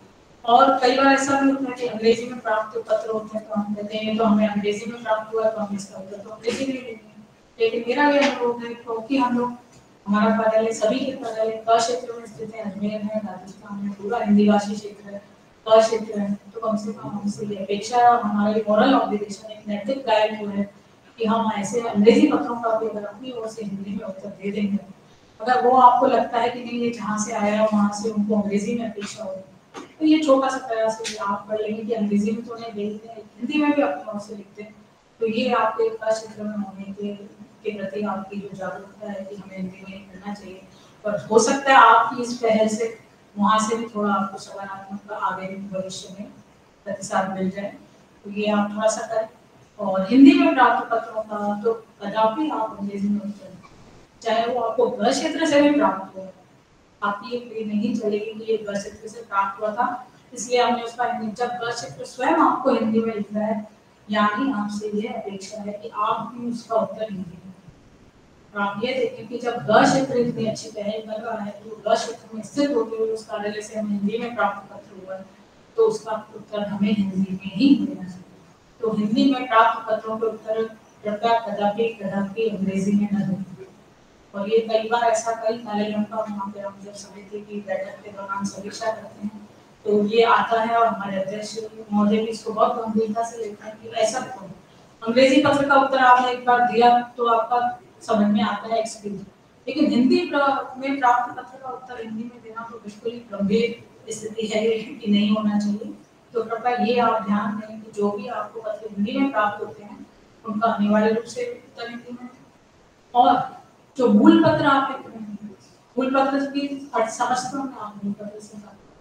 और कई बार ऐसा भी होता है कि अंग्रेजी में प्राप्त पत्र होते हैं तो हम कहते हैं तो हमें अंग्रेजी में प्राप्त हुआ तो हम इसका उत्तर तो अंग्रेजी में देंगे। लेकिन मेरा ये अनुभव है क्योंकि हम लोग हमारा कार्यालय सभी के कार्यालय क क्षेत्र में स्थित है, अजमेर है, राजस्थान में पूरा हिंदी भाषी क्षेत्र है, क क्षेत्र है, तो कम से कम हमसे ये अपेक्षा हमारी मॉरल ऑब्लिगेशन एक नैतिक दायित्व है कि हम ऐसे अंग्रेजी पत्रों का भी अगर अपनी ओर से हिंदी में उत्तर दे देंगे, अगर वो आपको लगता है कि नहीं ये जहाँ से आया है वहाँ से उनको अंग्रेजी में अपेक्षा होगी तो ये छोटा सा प्रयास है आप पढ़ लेंगे कि अंग्रेजी में तो उन्हें देखते हैं हिंदी में भी अपनी ओर से लिखते हैं, तो ये आपके क्षेत्र में होने के के प्रति आपकी जो जागरूकता है कि हमें हिंदी में करना चाहिए। और हो सकता है आपकी इस पहल से वहाँ से भी थोड़ा आपको सकारात्मक आगे भविष्य में प्रतिसाद मिल जाए, तो ये आप थोड़ा सा करें। और हिंदी में प्राप्त पत्रों का तो कदापि आप अंग्रेजी में उत्तर चाहे वो आपको गृह क्षेत्र से भी प्राप्त हो, आपकी ये क्लेम नहीं चलेगी कि ये गृह क्षेत्र से प्राप्त हुआ था इसलिए हमने उसका जब गृह क्षेत्र स्वयं आपको हिंदी में लिखा है यानी आपसे ये अपेक्षा है कि आप भी उसका उत्तर हिंदी में। और आप ये देखें कि जब गृह क्षेत्र इतनी अच्छी पहल कर रहा है तो गृह क्षेत्र में स्थित होते हुए उस कार्यालय से हमें हिंदी में प्राप्त पत्र हुआ है तो उसका उत्तर हमें हिंदी में ही देना चाहिए। तो हिंदी में प्राप्त पत्रों के उत्तर कृपया कदापि कदापि अंग्रेजी में न दें। और ये कई बार ऐसा कई कार्यालयों का वहाँ पे हम जब समिति की बैठक के दौरान समीक्षा करते हैं तो ये आता है और हमारे अध्यक्ष महोदय भी इसको बहुत गंभीरता से लेते हैं कि ऐसा क्यों अंग्रेजी पत्र का उत्तर आपने एक बार दिया तो आपका समझ में आता है एक्सक्यूज, लेकिन हिंदी में प्राप्त पत्र का उत्तर हिंदी में देना तो बिल्कुल ही गंभीर स्थिति है कि नहीं होना चाहिए। तो कृपया ये आप ध्यान दें कि जो भी आपको पत्र हिंदी में प्राप्त होते हैं उनका अनिवार्य रूप से उत्तर हिंदी में, और जो मूल पत्र आप लिख रहे हैं मूल पत्र की समझते हैं आप मूल पत्र से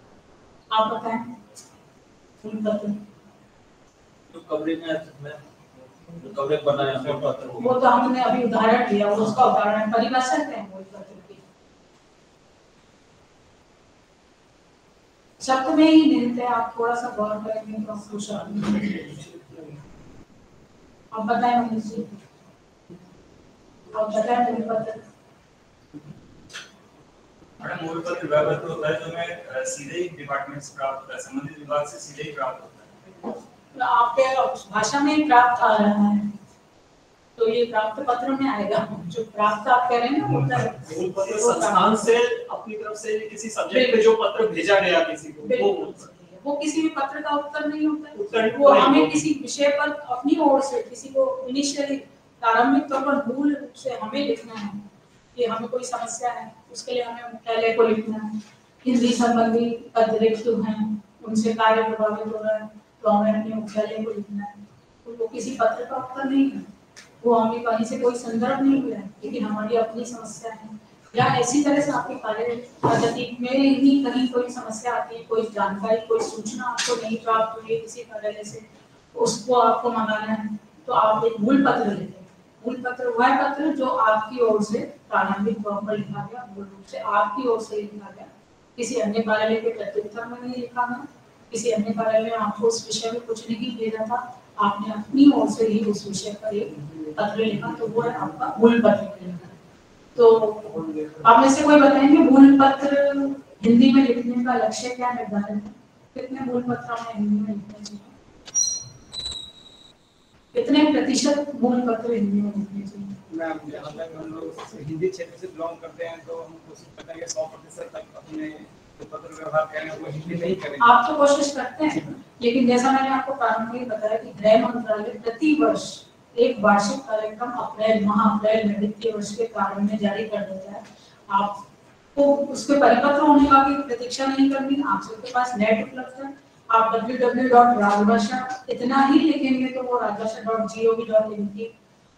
आप बताएं मूल पत्र जो कवरिंग है जो कवरिंग बनाया है मूल पत्र वो तो हमने अभी उदाहरण दिया वो उसका उदाहरण परिभाषा है मूल पत्र की शब्द में ही निहित है, आप थोड़ा सा गौर करेंगे तो आपको शब्द आप बताएं मनीष जी आप बताएं मूल पत्र। मैडम मूल पत्र वह पत्र होता है जो हमें सीधे ही डिपार्टमेंट से प्राप्त होता है, संबंधित विभाग से सीधे ही प्राप्त होता है। आपके भाषा में प्राप्त आ रहा है तो ये प्राप्त पत्र में आएगा। जो प्राप्त आप कह रहे हैं ना उत्तर, मूल पत्र संस्थान से अपनी तरफ से किसी सब्जेक्ट पे जो पत्र भेजा गया किसी को, वो वो किसी भी पत्र का उत्तर नहीं होता है। उत्तर वो हमें किसी विषय पर अपनी ओर से किसी को इनिशियली प्रारंभिक तौर पर मूल रूप से हमें लिखना है कि हमें कोई समस्या है, उसके लिए हमें मुख्यालय को लिखना है। हिंदी संबंधी अतिरिक्त हैं, उनसे कार्य प्रभावित हो रहा है तो हमें अपने मुख्यालय को लिखना है। तो वो किसी पत्र का उत्तर नहीं है, वो हमें कहीं से कोई संदर्भ नहीं मिला है, लेकिन हमारी अपनी समस्या है या ऐसी तरह से आपके कार्य पद्धति में ही कहीं कोई समस्या आती है, कोई जानकारी, कोई सूचना आपको नहीं प्राप्त हुई है किसी कार्यालय से, उसको आपको मंगाना है तो आप एक मूल पत्र लिखें। मूल पत्र वह पत्र जो आपकी ओर से प्रारंभिक तौर पर लिखा गया, मूल रूप से आपकी ओर से लिखा गया, किसी अन्य कार्यालय के प्रत्युत्तर में नहीं लिखा गया, किसी अन्य कार्यालय में आपको उस विषय में कुछ नहीं भेजा था, आपने अपनी ओर से ही उस विषय पर एक पत्र लिखा, तो वो है आपका मूल पत्र। तो आप में से कोई बताएंगे मूल पत्र हिंदी में लिखने का लक्ष्य क्या निर्धारित है? कितने मूल पत्र हमें हिंदी में लिखने चाहिए? कितने प्रतिशत मूल पत्र हिंदी में लिखने चाहिए? मैम जहाँ तक हम लोग हिंदी क्षेत्र से बिलोंग करते हैं तो हम कोशिश करते हैं कि सौ प्रतिशत तक अपने जो पत्र व्यवहार करें वो हिंदी में ही करें। आप तो कोशिश करते हैं, लेकिन जैसा मैंने आपको प्रारंभ में बताया कि गृह मंत्रालय प्रति वर्ष एक वार्षिक कार्यक्रम अप्रैल माह अप्रैल में वित्तीय वर्ष के प्रारंभ में जारी कर देता है। आपको उसके परिपत्र होने का भी प्रतीक्षा नहीं करनी, आप सबके पास नेट उपलब्ध है, आप डब्ल्यू डब्ल्यू डब्ल्यू डॉट राजभाषा इतना ही लिखेंगे तो वो Rajbhasha dot G O V dot in की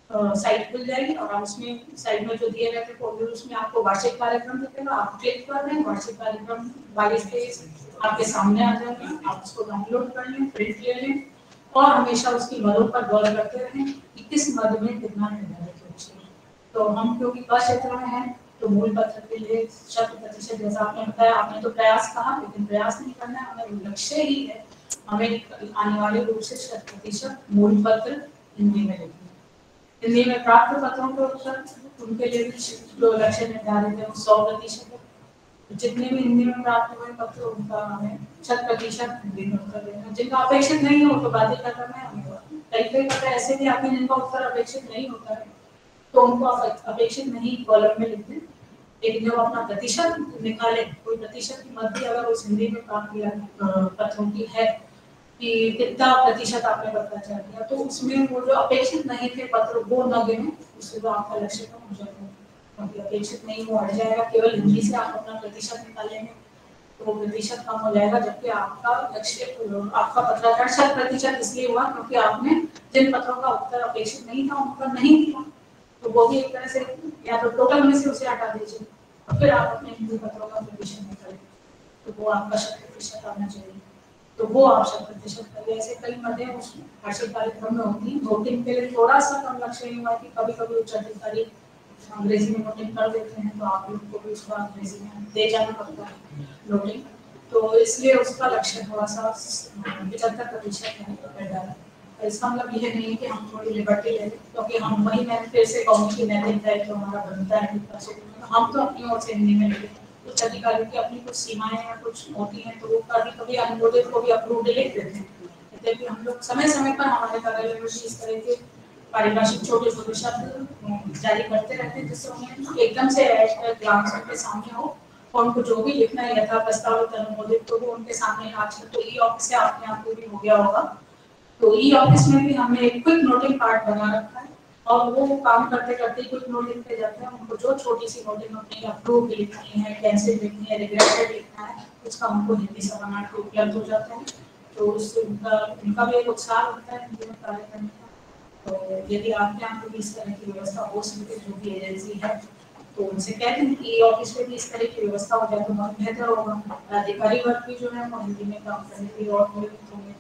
साइट खुल जाएगी और उसमें साइट में जो दिए रहते हैं उसमें आपको वार्षिक कार्यक्रम दिखेगा, आप क्लिक कर रहे हैं, वार्षिक कार्यक्रम बाईस पेज आपके सामने आ जाएंगे, आप उसको डाउनलोड कर लें, प्रिंट ले लें और हमेशा उसकी मदों पर गौर करते रहें कि किस मद में कितना निर्धारित होना चाहिए। तो हम क्योंकि क क्षेत्र में हैं तो मूल पत्र के लिए शत प्रतिशत जैसा आपने बताया, आपने तो प्रयास कहा, लेकिन प्रयास नहीं करना है, हमें लक्ष्य ही है, हमें आने वाले रूप से शत प्रतिशत मूल पत्र हिंदी में लिखना। हिंदी में प्राप्त पत्रों के उत्तर उनके लिए भी जो लक्ष्य निर्धारित है सौ प्रतिशत है। जितने भी हिंदी में प्राप्त हुए पत्र उनका हमें शत प्रतिशत हिंदी में उत्तर देना। जिनका अपेक्षित नहीं हो तो बातें कर रहे हैं, कई कई पत्र ऐसे भी आते हैं जिनका उत्तर अपेक्षित नहीं होता है तो उनको अपेक्षित नहीं कॉलम में लिख दें, लेकिन जब अपना प्रतिशत निकाले, कोई प्रतिशत की मध्य अगर उस हिंदी में प्राप्त किया पत्रों की है कि कितना प्रतिशत आपने पता चल दिया तो उसमें वो जो अपेक्षित नहीं थे पत्र वो न गिने, उससे तो आपका लक्ष्य कम हो जाएगा, क्योंकि अपेक्षित नहीं वो हट जाएगा। केवल हिंदी से आप अपना प्रतिशत निकालेंगे तो वो प्रतिशत कम हो जाएगा, जबकि आपका लक्ष्य आपका पत्राचार शत प्रतिशत इसलिए हुआ क्योंकि आपने जिन पत्रों का उत्तर अपेक्षित नहीं था उनका नहीं दिया, तो वो भी एक तरह से या तो टोटल में से उसे हटा दीजिए और फिर आप अपने हिंदी पत्रों का प्रतिशत निकालें तो वो आपका शत प्रतिशत आना चाहिए, तो वो आप शत प्रतिशत करिए। ऐसे कई मदें उस वार्षिक कार्यक्रम में होती हैं। नोटिंग के लिए थोड़ा सा कम लक्ष्य हुआ कि कभी कभी उच्च अधिकारी अंग्रेजी में नोटिंग कर देते हैं तो आप लोग को भी उसका अंग्रेजी में दे जाना पड़ता है नोटिंग, तो इसलिए उसका लक्ष्य थोड़ा सा पचहत्तर प्रतिशत है। इसका मतलब यह नहीं है कि हम थोड़ी लिबर्टी ले लें, क्योंकि हम वही मैं फिर से कहूँगी कि नैतिक दायित्व हमारा बनता है, हम तो अपनी ओर से हिंदी में लिखें, कुछ अधिकारियों की अपनी कुछ सीमाएं या कुछ होती हैं तो वो कभी कभी अनुमोदित को भी अप्रूव लिख देते हैं। कहते हम लोग समय समय पर हमारे कार्यालय में इस तरह के पारिभाषिक छोटे छोटे शब्द जारी करते रहते हैं जिससे उन्हें एकदम से ग्राहकों के सामने हो और उनको जो भी लिखना है यथा प्रस्तावित अनुमोदित तो वो उनके सामने आजकल तो ई ऑफिस से आपने आपको भी हो गया होगा, तो ई ऑफिस में भी हमने एक क्विक नोटिंग पार्ट बना रखा है और वो काम करते करते क्विक नोटिंग पे जाते हैं, उनको जो छोटी सी नोटिंग अपनी अप्रूव लिखनी है, कैंसिल लिखनी है, रिग्रेटेड लिखना है, उसका उनको हिंदी समानार्थी उपलब्ध हो जाते हैं, तो उससे उनका उनका भी एक उत्साह होता है हिंदी में कार्य करने का। तो यदि आपके यहाँ पे भी इस तरह की व्यवस्था हो सके जो भी एजेंसी है तो उनसे कहते हैं कि ऑफिस में भी इस तरह की व्यवस्था हो जाए तो बहुत बेहतर होगा। अधिकारी वर्ग भी जो है वो हिंदी में काम करने के लिए और प्रेरित होंगे।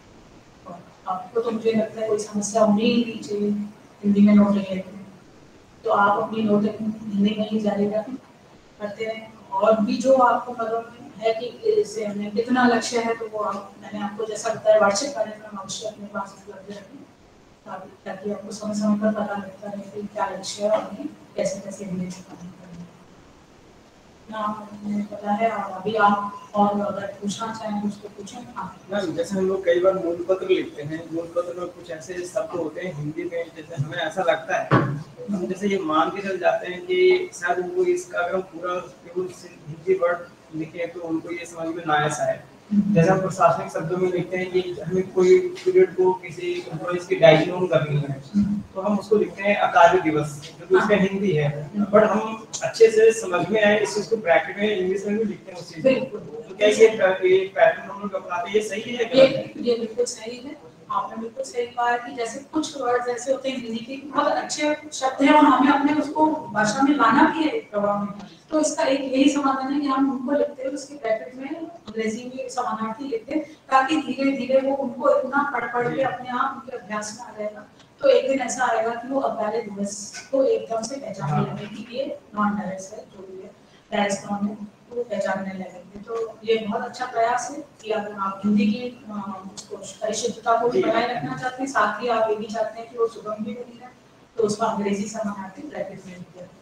आपको तो मुझे लगता है कोई समस्या होनी ही नहीं चाहिए हिंदी में नोटिंग लेते हैं, तो आप अपनी नोटिंग हिंदी में ही जारी रखें करते रहें। और भी जो आपको मतलब है कि इससे हमें कितना लक्ष्य है तो वो आप मैंने आपको जैसा बताया वार्षिक कार्यक्रम अवश्य अपने पास उपलब्ध रखें ताकि आपको समय समय पर पता लगता रहे कि क्या लक्ष्य है और हमें कैसे कैसे हिंदी में काम करना है। इतना मुझे पता है। और अभी आप और अगर पूछना चाहें तो उसको पूछें। मैम जैसे हम लोग कई बार मूल पत्र लिखते हैं, मूल पत्र में कुछ ऐसे शब्द होते हैं हिंदी में, जैसे हमें ऐसा लगता है हम जैसे ये मान के चल जाते हैं कि शायद उनको इसका अगर हम पूरा केवल हिंदी वर्ड लिखे तो उनको ये समझ में ना आया है। जैसे हम प्रशासनिक शब्दों में लिखते हैं कि हमें कोई पीरियड को किसी एम्प्लॉइज की डायग्नोम करनी है तो हम उसको लिखते हैं अकार्य दिवस, जो कि उसका हिंदी है, बट हम अच्छे से समझ में आए इस चीज को ब्रैकेट में इंग्लिश में भी लिखते हैं उस चीज को। तो क्या ये ये पैटर्न हम लोग अपनाते हैं, ये सही है? ये ये बिल्कुल सही है। आपने बिल्कुल सही कहा कि जैसे कुछ वर्ड्स ऐसे होते हैं हिंदी के बहुत अच्छे शब्द हैं और हमें अपने उसको भाषा में लाना भी है प्रभाव में, तो इसका एक यही समाधान है कि हम उनको लिखते हैं उसके ब्रैकेट में अंग्रेजी में समानार्थी लिखते हैं, ताकि धीरे धीरे वो उनको इतना पढ़ पढ़ के अपने आप उनके अभ्यास में आ जाएगा। तो एक दिन ऐसा आएगा कि वो अकार्य दिवस को एकदम से पहचानने लगे कि ये नॉन डायरेक्ट है, जो भी है डायरेक्ट नॉन है, वो पहचानने लगेंगे। तो ये बहुत अच्छा प्रयास है कि अगर आप हिंदी की परिशुद्धता को भी बनाए रखना चाहते हैं, साथ ही आप ये भी चाहते हैं कि वो सुगम भी बनी रहे, तो उसका अंग्रेजी समानार्थी ब्रैकेट में लिखते हैं।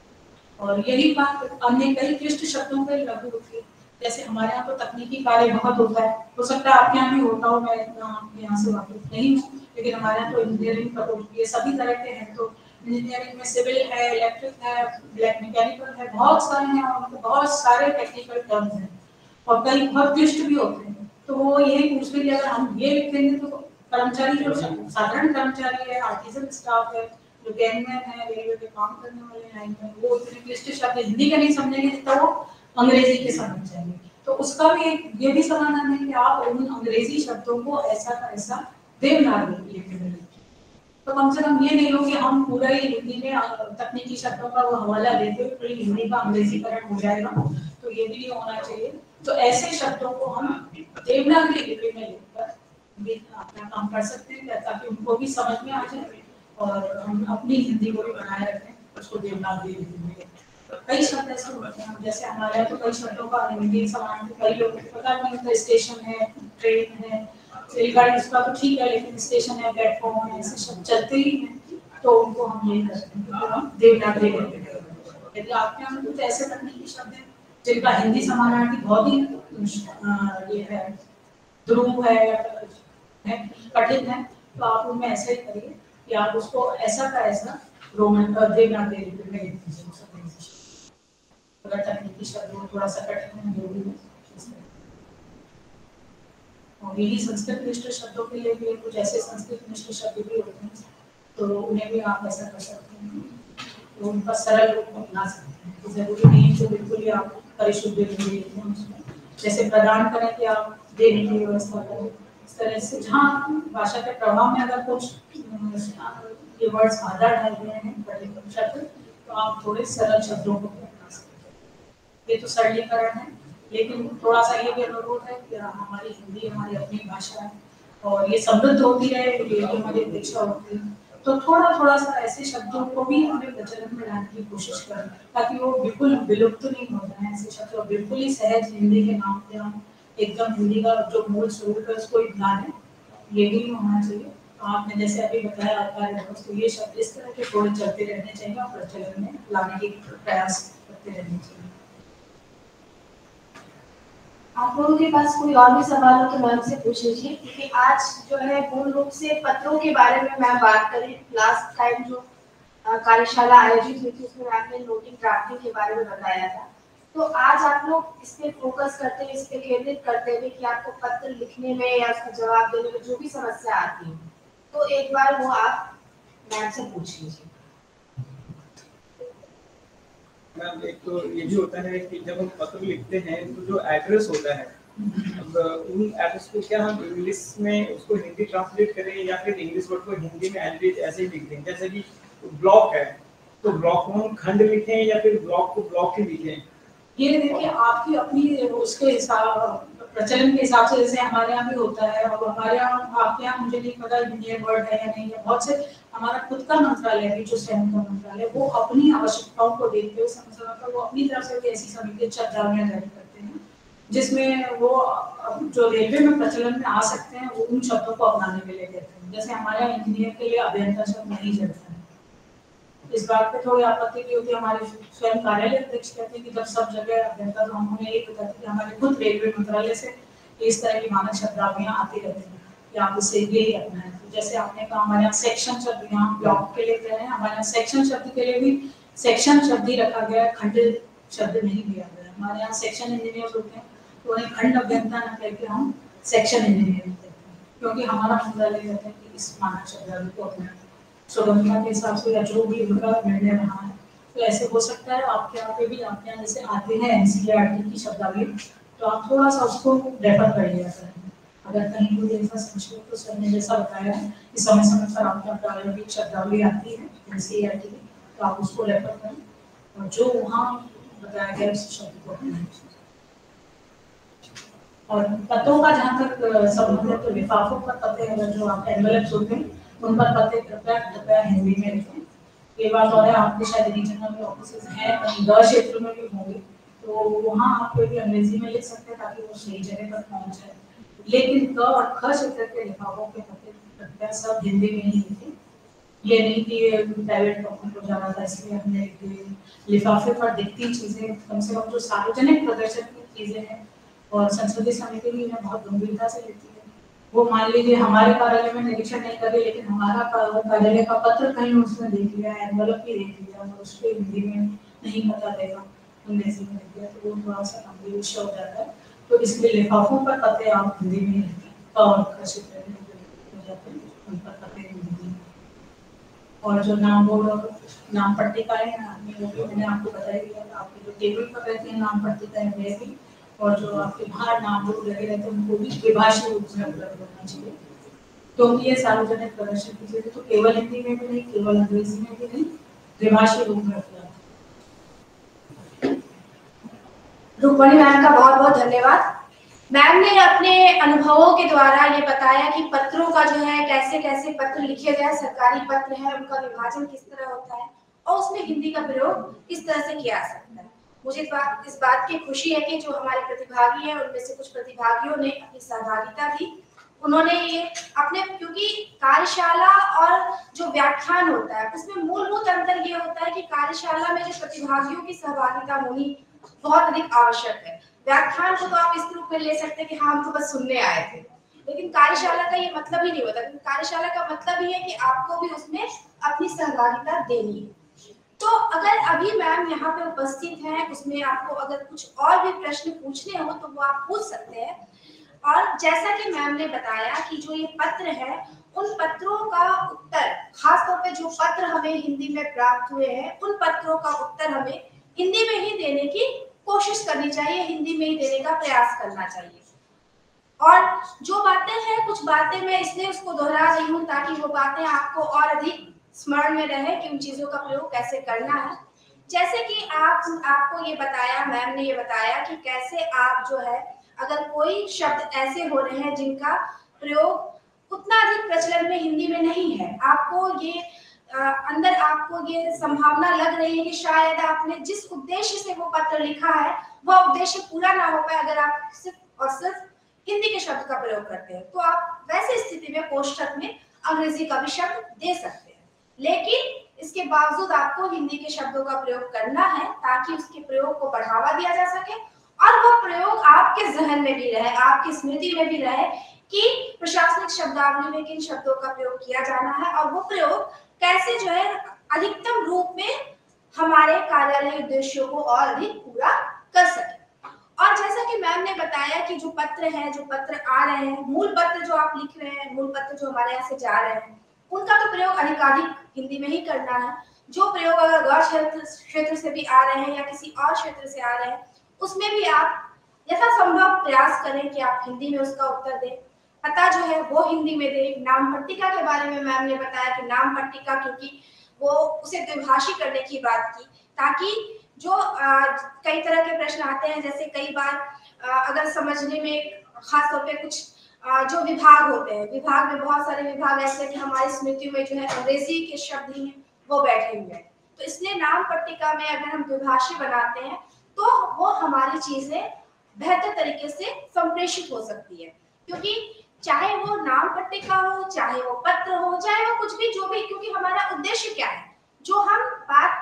और यही बात अन्य कई क्लिष्ट शब्दों पर लागू होती है। जैसे हमारे यहाँ तो तकनीकी कार्य बहुत होता है, हो सकता है आपके यहाँ भी होता हो, मैं इतना यहाँ से वाकिफ नहीं हूँ, लेकिन हमारे यहाँ तो इंजीनियरिंग ये सभी तरह के हैं। तो इंजीनियरिंग में सिविल है, इलेक्ट्रिक है, ब्लैक मैकेनिकल है, बहुत सारे हैं और उनको बहुत सारे टेक्निकल टर्म्स हैं और कई बहुत क्लिष्ट भी होते हैं। तो वो यही पूछते कि अगर हम ये लिख देंगे तो कर्मचारी जो साधारण कर्मचारी है, आर्टिजन स्टाफ है, जो गैंगमैन है, रेलवे पे काम करने वाले लाइनमैन, वो इतने क्लिष्ट शब्द हिंदी का नहीं समझेंगे जितना वो अंग्रेजी के समझ जाएंगे। तो उसका भी एक ये भी समाधान है कि आप उन अंग्रेजी शब्दों को ऐसा का ऐसा देवनागरी लिख दें। तो कम से कम ये नहीं हो कि हम पूरा ही हिंदी में तकनीकी शब्दों का वो हवाला देते हुए पूरी हिंदी का अंग्रेजीकरण हो जाएगा, तो ये भी नहीं होना चाहिए। तो ऐसे शब्दों को हम देवनागरी लिपि में लिखकर भी अपना काम कर सकते हैं, ताकि उनको भी समझ में आ जाए और हम अपनी हिंदी को भी बनाए रखें, उसको देवनागरी लिपि में। कई शब्द ऐसे होते हैं, जैसे हमारे यहाँ तो कई शब्दों का हिंदी समान कई लोगों को पता नहीं होता, स्टेशन है, ट्रेन है, रेलगाड़ी, इसका तो ठीक है, लेकिन स्टेशन है, प्लेटफॉर्म है, ऐसे शब्द चलते ही हैं, तो उनको हम ये करते हैं कि हम देवनागरी लिपि में। यदि आपके यहाँ कुछ ऐसे तकनीकी शब्द हैं जिनका हिंदी समानार्थी बहुत ही ये है, ध्रुव है, कठिन है, तो आप उनमें ऐसे ही करिए कि आप उसको ऐसा का ऐसा रोमन देवनागरी लिपि में लिख दीजिए। अगर तकनीकी शब्द थोड़ा सा कठिन है जो भी है, और यही संस्कृत निष्ठ शब्दों के लिए भी कुछ ऐसे संस्कृत निष्ठ शब्द भी होते हैं, तो उन्हें भी आप ऐसा कर सकते हैं, तो उनका सरल रूप अपना सकते हैं। तो जरूरी नहीं है कि बिल्कुल ही आप परिशुद्ध हिंदी लिखें उसमें, जैसे प्रदान करें कि आप देने की व्यवस्था करें, इस तरह से जहाँ भाषा के प्रभाव में अगर कुछ ये वर्ड्स आधा डाल रहे हैं कठिन शब्द, तो आप थोड़े सरल शब्दों को अपना सकते हैं। ये तो सरलीकरण है, लेकिन थोड़ा सा ये भी अनुरोध है कि हमारी हिंदी हमारी अपनी भाषा है और ये समृद्ध होती रहे, ये हमारी अपेक्षा होती है। तो थोड़ा थोड़ा सा ऐसे शब्दों को भी हमें प्रचलन में लाने की कोशिश करें, ताकि वो बिल्कुल विलुप्त तो नहीं हो जाए ऐसे शब्द, और बिल्कुल ही सहज हिंदी के नाम पे हम एकदम हिंदी का जो मूल स्वरूप है उसको ही भुला दें, ये भी नहीं होना चाहिए। तो आपने जैसे अभी बताया तो ये शब्द इस तरह के थोड़े चलते रहने चाहिए और प्रचलन में लाने के प्रयास करते रहने चाहिए। आप लोगों के पास कोई और भी सवाल हो तो मैम से पूछ लीजिए, क्योंकि आज जो है पूर्ण रूप से पत्रों के बारे में मैम बात करें। लास्ट टाइम जो कार्यशाला आयोजित हुई थी उसमें आपने नोटिंग ड्राफ्टिंग के बारे में बताया था, तो आज आप लोग इस पे फोकस करते हैं, इस पे केंद्रित करते हैं कि आपको पत्र लिखने में या उसका जवाब देने में जो भी समस्या आती है, तो एक बार वो आप मैम से पूछ लीजिए। मैम एक तो ये भी होता है कि जब हम पत्र लिखते हैं तो जो एड्रेस होता है, अब उन एड्रेस को क्या हम इंग्लिश में उसको हिंदी ट्रांसलेट करें या फिर इंग्लिश वर्ड को हिंदी में एड्रेस ऐसे ही लिख दें। जैसे कि ब्लॉक है तो ब्लॉक को हम खंड लिखें या फिर ब्लॉक को ब्लॉक ही लिखें। ये देखिए आपकी अपनी उसके हिसाब प्रचलन के हिसाब से, जैसे हमारे यहाँ भी होता है और हमारे यहाँ आपके यहाँ मुझे नहीं पता ये वर्ड है या नहीं है। बहुत से हमारा खुद का मंत्रालय भी जो स्वयं का मंत्रालय वो अपनी आवश्यकताओं को देखते हुए समय पर वो अपनी तरफ से भी ऐसी समिति शब्दावलियां जारी करते हैं जिसमें वो जो रेलवे में प्रचलन में आ सकते हैं वो उन शब्दों को अपनाने के लिए कहते हैं। जैसे हमारे यहाँ इंजीनियर के लिए अभियंता शब्द नहीं चलता है, इस बात पे थोड़ी आपत्ति भी होती है। हमारे स्वयं कार्यालय अध्यक्ष कहते हैं कि जब सब जगह अभ्यंतर, तो हम उन्हें यही बताते कि हमारे खुद रेलवे मंत्रालय से इस तरह की मानक शब्दावलियां आती रहती हैं कि आप उससे यही रखना है। तो जैसे आपने कहा हमारे यहाँ सेक्शन शब्द यहाँ ब्लॉक के लिए हैं, हमारे यहाँ सेक्शन शब्द के लिए भी सेक्शन शब्द ही रखा गया है, खंड शब्द नहीं दिया गया। हमारे यहाँ सेक्शन इंजीनियर होते हैं तो उन्हें खंड अभियंता न कहकर हम सेक्शन इंजीनियर कहते हैं, क्योंकि हमारा मंत्रालय कहता है कि इस मानक शब्दावली को अपने सुगमता के हिसाब से या जो भी उनका निर्णय रहा है। तो ऐसे हो सकता है आपके यहाँ पे भी, आपके यहाँ जैसे आते हैं एनसीईआरटी की शब्दावली, तो आप थोड़ा सा उसको रेफर करिएगा सर। अगर कहीं कोई ऐसा संशय तो सर ने जैसा बताया कि समय समय पर आपके यहाँ प्रायोगिक शब्दावली आती है एनसीईआरटी की, तो आप उसको रेफर करें और जो वहाँ बताया गया उस शब्द को अपनाएं। और पतों का जहाँ तक संबंध है तो लिफाफों पर पते अगर जो आप एनवेलप्स होते हैं उन पर पते कृपया कृपया हिंदी में लिखें। ये बात और है, आपके शायद रीजनल ऑफिसेज हैं दस क्षेत्र में भी होंगे, तो वहाँ आप कोई भी अंग्रेजी में लिख सकते हैं ताकि वो सही जगह पर पहुँच जाए। लेकिन क और ख क्षेत्र के लिफाफों के पते कृपया सब हिंदी में ही लिखें। ये नहीं कि प्राइवेट कंपनी को जाना था इसलिए हमने लिफाफे पर दिखती चीजें, कम से कम जो सार्वजनिक प्रदर्शन की चीजें हैं और संसदीय समिति भी इन्हें बहुत गंभीरता से लेती है। वो मान लीजिए हमारे कार्यालय में निरीक्षण नहीं करे, लेकिन हमारा कार्यालय का पत्र कहीं उसने देख लिया, एनवलप भी देख लिया और उसके हिंदी में नहीं पता देगा, अंग्रेजी में देख लिया, तो वो थोड़ा सा गंभीर विषय हो जाता है। तो इसलिए लिफाफों पर पते आप हिंदी में लिखें और उन पर पते हिंदी में। और जो नाम बोर्ड नाम पट्टिकाएं मैंने आपको बताया दिया, आपके जो टेबल पर रहती है नाम पट्टिकाएं वे भी, और जो आपके बाहर नाम बोर्ड लगे रहते हैं उनको भी द्विभाषी रूप में उपलब्ध होना चाहिए, क्योंकि तो ये सार्वजनिक प्रदर्शन की चीजें तो केवल हिंदी में भी नहीं, केवल अंग्रेजी में भी नहीं, द्विभाषी रूप में उपलब्ध। रुक्मणी मैम का बहुत बहुत धन्यवाद। मैम ने अपने अनुभवों के द्वारा ये बताया कि पत्रों का जो है कैसे कैसे पत्र लिखे गए, सरकारी पत्र है उनका विभाजन किस तरह होता है और उसमें हिंदी का प्रयोग किस तरह से किया जा सकता है। मुझे इस बात इस बात की खुशी है कि जो हमारे प्रतिभागी हैं उनमें से कुछ प्रतिभागियों ने अपनी सहभागिता दी। उन्होंने ये अपने, क्योंकि कार्यशाला और जो व्याख्यान होता है उसमें मूलभूत अंतर ये होता है कि कार्यशाला में जो प्रतिभागियों की सहभागिता होनी बहुत अधिक आवश्यक है। व्याख्यान को तो आप इस रूप में ले सकते हैं कि हाँ हम तो बस सुनने आए थे, लेकिन कार्यशाला का ये मतलब ही नहीं होता। कार्यशाला का मतलब ही है कि आपको भी उसमें अपनी सहभागिता देनी है। तो अगर अभी मैम यहाँ पे उपस्थित हैं, उसमें आपको अगर कुछ और भी प्रश्न पूछने हो तो वो आप पूछ सकते हैं। और जैसा कि मैम ने बताया कि जो ये पत्र है उन पत्रों का उत्तर, खासतौर पे जो पत्र हमें हिंदी में प्राप्त हुए हैं उन पत्रों का उत्तर हमें हिंदी में ही देने की कोशिश करनी चाहिए, हिंदी में ही देने का प्रयास करना चाहिए। और जो बातें हैं, कुछ बातें मैं इसलिए उसको दोहरा रही हूँ ताकि वो बातें आपको और अधिक स्मरण में रहे कि उन चीजों का प्रयोग कैसे करना है। जैसे कि आप आपको ये बताया, मैम ने ये बताया कि कैसे आप जो है अगर कोई शब्द ऐसे हो रहे हैं जिनका प्रयोग उतना अधिक प्रचलन में हिंदी में नहीं है, आपको ये आ, अंदर आपको ये संभावना लग रही है कि शायद आपने जिस उद्देश्य से वो पत्र लिखा है वह उद्देश्य पूरा ना हो पाए अगर आप सिर्फ और सिर्फ हिंदी के शब्द का प्रयोग करते हैं। तो आप वैसे स्थिति में कोष्ठक में अंग्रेजी का भी शब्द दे सकते हैं, लेकिन इसके बावजूद आपको हिंदी के शब्दों का प्रयोग करना है ताकि उसके प्रयोग को बढ़ावा दिया जा सके और वह प्रयोग आपके जहन में भी रहे, आपकी स्मृति में भी रहे कि प्रशासनिक शब्दावली में किन शब्दों का प्रयोग किया जाना है और वो प्रयोग कैसे जो है अधिकतम रूप में हमारे कार्यालय उद्देश्यों को और अधिक पूरा कर सके। और जैसा कि मैम ने बताया कि जो पत्र हैं, जो पत्र आ रहे हैं, मूल पत्र जो आप लिख रहे हैं, मूल पत्र जो हमारे यहाँ से जा रहे हैं, उनका तो प्रयोग अधिकाधिक हिंदी में ही करना है। जो प्रयोग अगर गौर क्षेत्र क्षेत्र से भी आ रहे हैं या किसी और क्षेत्र से आ रहे हैं, उसमें भी आप यथासंभव प्रयास करें कि आप हिंदी में उसका उत्तर दें। पता जो है वो हिंदी में दें। नाम पट्टिका के बारे में मैम ने बताया कि नाम पट्टिका, क्योंकि वो उसे द्विभाषी करने की बात की ताकि जो आ, कई तरह के प्रश्न आते हैं, जैसे कई बार आ, अगर समझने में खास तौर पे कुछ आ, जो विभाग होते हैं, विभाग में बहुत सारे विभाग ऐसे हैं कि हमारी स्मृति में जो है अंग्रेजी के शब्द ही हैं वो बैठे हुए हैं। तो इसलिए नाम पट्टिका में अगर हम द्विभाषी बनाते हैं तो वो हमारी चीजें बेहतर तरीके से संप्रेषित हो सकती है, क्योंकि चाहे वो नाम पट्टिका हो, चाहे वो पत्र हो, चाहे वो कुछ भी जो भी, क्योंकि हमारा उद्देश्य क्या है, जो हम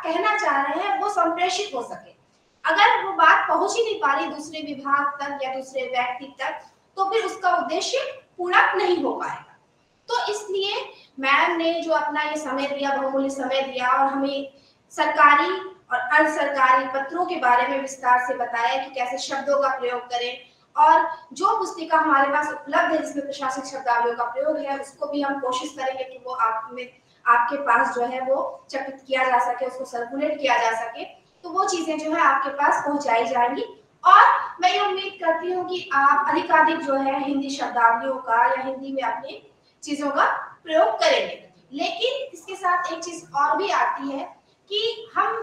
कहना चाह रहे हैं वो संप्रेषित हो सके। अगर वो बात पहुंच ही नहीं पा रही दूसरे विभाग तक या दूसरे व्यक्ति तक, तो फिर उसका उद्देश्य पूरा नहीं हो पाएगा। तो इसलिए मैम ने जो अपना ये समय दिया, बहुमूल्य समय दिया और हमें सरकारी और अर्ध सरकारी पत्रों के बारे में विस्तार से बताया कि कैसे शब्दों का प्रयोग करें, और जो पुस्तिका हमारे पास उपलब्ध है जिसमें प्रशासनिक शब्दावलियों का प्रयोग है, उसको भी हम कोशिश करेंगे कि वो आप में आपके पास जो है वो चकित किया जा सके, उसको सर्कुलेट किया जा सके। तो वो चीजें जो है आपके पास पहुंचाई जाएंगी, और मैं ये उम्मीद करती हूँ कि आप अधिकाधिक जो है हिंदी शब्दावलियों का या हिंदी में अपनी चीजों का प्रयोग करेंगे। लेकिन इसके साथ एक चीज और भी आती है कि हम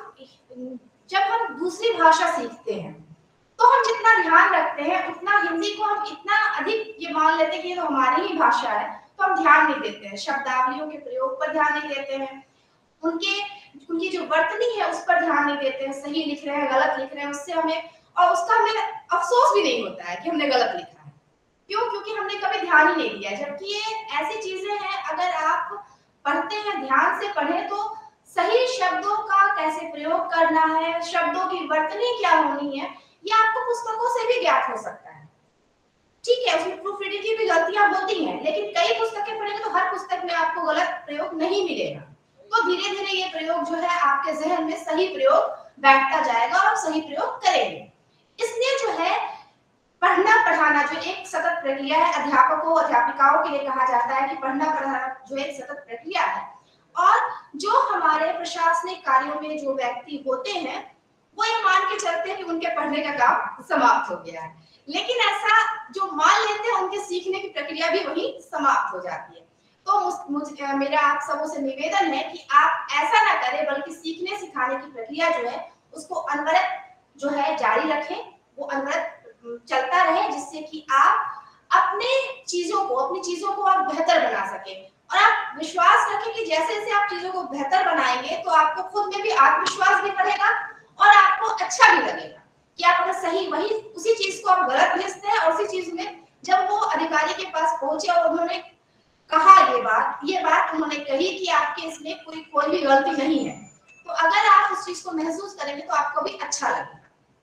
जब हम दूसरी भाषा सीखते हैं तो हम जितना ध्यान रखते हैं उतना हिंदी को हम इतना अधिक ये मान लेते हैं कि ये तो हमारी ही भाषा है, तो हम ध्यान नहीं देते हैं, शब्दावलियों के प्रयोग पर ध्यान नहीं देते हैं, उनके उनकी जो वर्तनी है उस पर ध्यान नहीं देते हैं, सही लिख रहे हैं गलत लिख रहे हैं, उससे हमें और उसका हमें अफसोस भी नहीं होता है कि हमने गलत लिखा है। क्यों? क्योंकि हमने कभी ध्यान ही नहीं दिया। जबकि ये ऐसी चीजें हैं, अगर आप पढ़ते हैं, ध्यान से पढ़े, तो सही शब्दों का कैसे प्रयोग करना है, शब्दों की वर्तनी क्या होनी है, ये आपको पुस्तकों से भी ज्ञात हो सकता है। ठीक है, उसमें प्रूफ रीडिंग की भी गलतियां होती हैं, लेकिन कई पुस्तकें पढ़ेंगे तो हर पुस्तक में आपको गलत प्रयोग नहीं मिलेगा। तो धीरे धीरे ये प्रयोग जो है आपके जहन में सही प्रयोग बैठता जाएगा और सही प्रयोग करेंगे। इसलिए जो है पढ़ना पढ़ाना जो एक सतत प्रक्रिया है, अध्यापकों अध्यापिकाओं के लिए कहा जाता है कि पढ़ना पढ़ाना जो एक सतत प्रक्रिया है, और जो हमारे प्रशासनिक कार्यों में जो व्यक्ति होते हैं वो ये मान के चलते हैं कि उनके पढ़ने का काम समाप्त हो गया है, लेकिन ऐसा जो मान लेते हैं उनके सीखने की प्रक्रिया भी वही समाप्त हो जाती है। तो मुझे मेरा आप सबों से निवेदन है कि आप ऐसा ना करें, बल्कि सीखने सिखाने की प्रक्रिया जो है उसको अनवरत जो है जारी रखें, वो अनवरत चलता रहे, जिससे कि आप अपने चीजों को अपनी चीजों को आप बेहतर बना सके। और आप विश्वास रखें कि जैसे जैसे आप चीजों को बेहतर बनाएंगे तो आपको खुद में भी आत्मविश्वास भी बढ़ेगा और आपको अच्छा भी लगेगा कि आप अगर सही वही उसी चीज को आप गलत भेजते हैं, और उसी चीज में जब वो अधिकारी के पास पहुंचे और उन्होंने कहा ये बात ये बात उन्होंने कही कि आपके इसमें कोई कोई भी गलती नहीं है, तो अगर आप उस चीज को महसूस करेंगे तो आपको भी अच्छा लगेगा।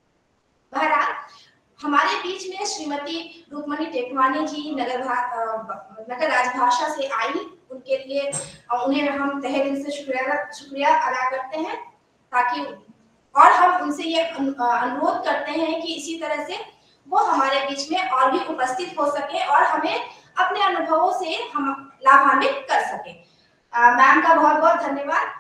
बहरहाल हमारे बीच में श्रीमती रूपमणी टेकवानी जी नगर नगर राजभाषा से आई, उनके लिए उन्हें हम तहे दिल से शुक्रिया शुक्रिया अदा करते हैं, ताकि और हम उनसे ये अनुरोध करते हैं कि इसी तरह से वो हमारे बीच में और भी उपस्थित हो सके और हमें अपने अनुभवों से हम लाभान्वित कर सके। मैम का बहुत बहुत धन्यवाद।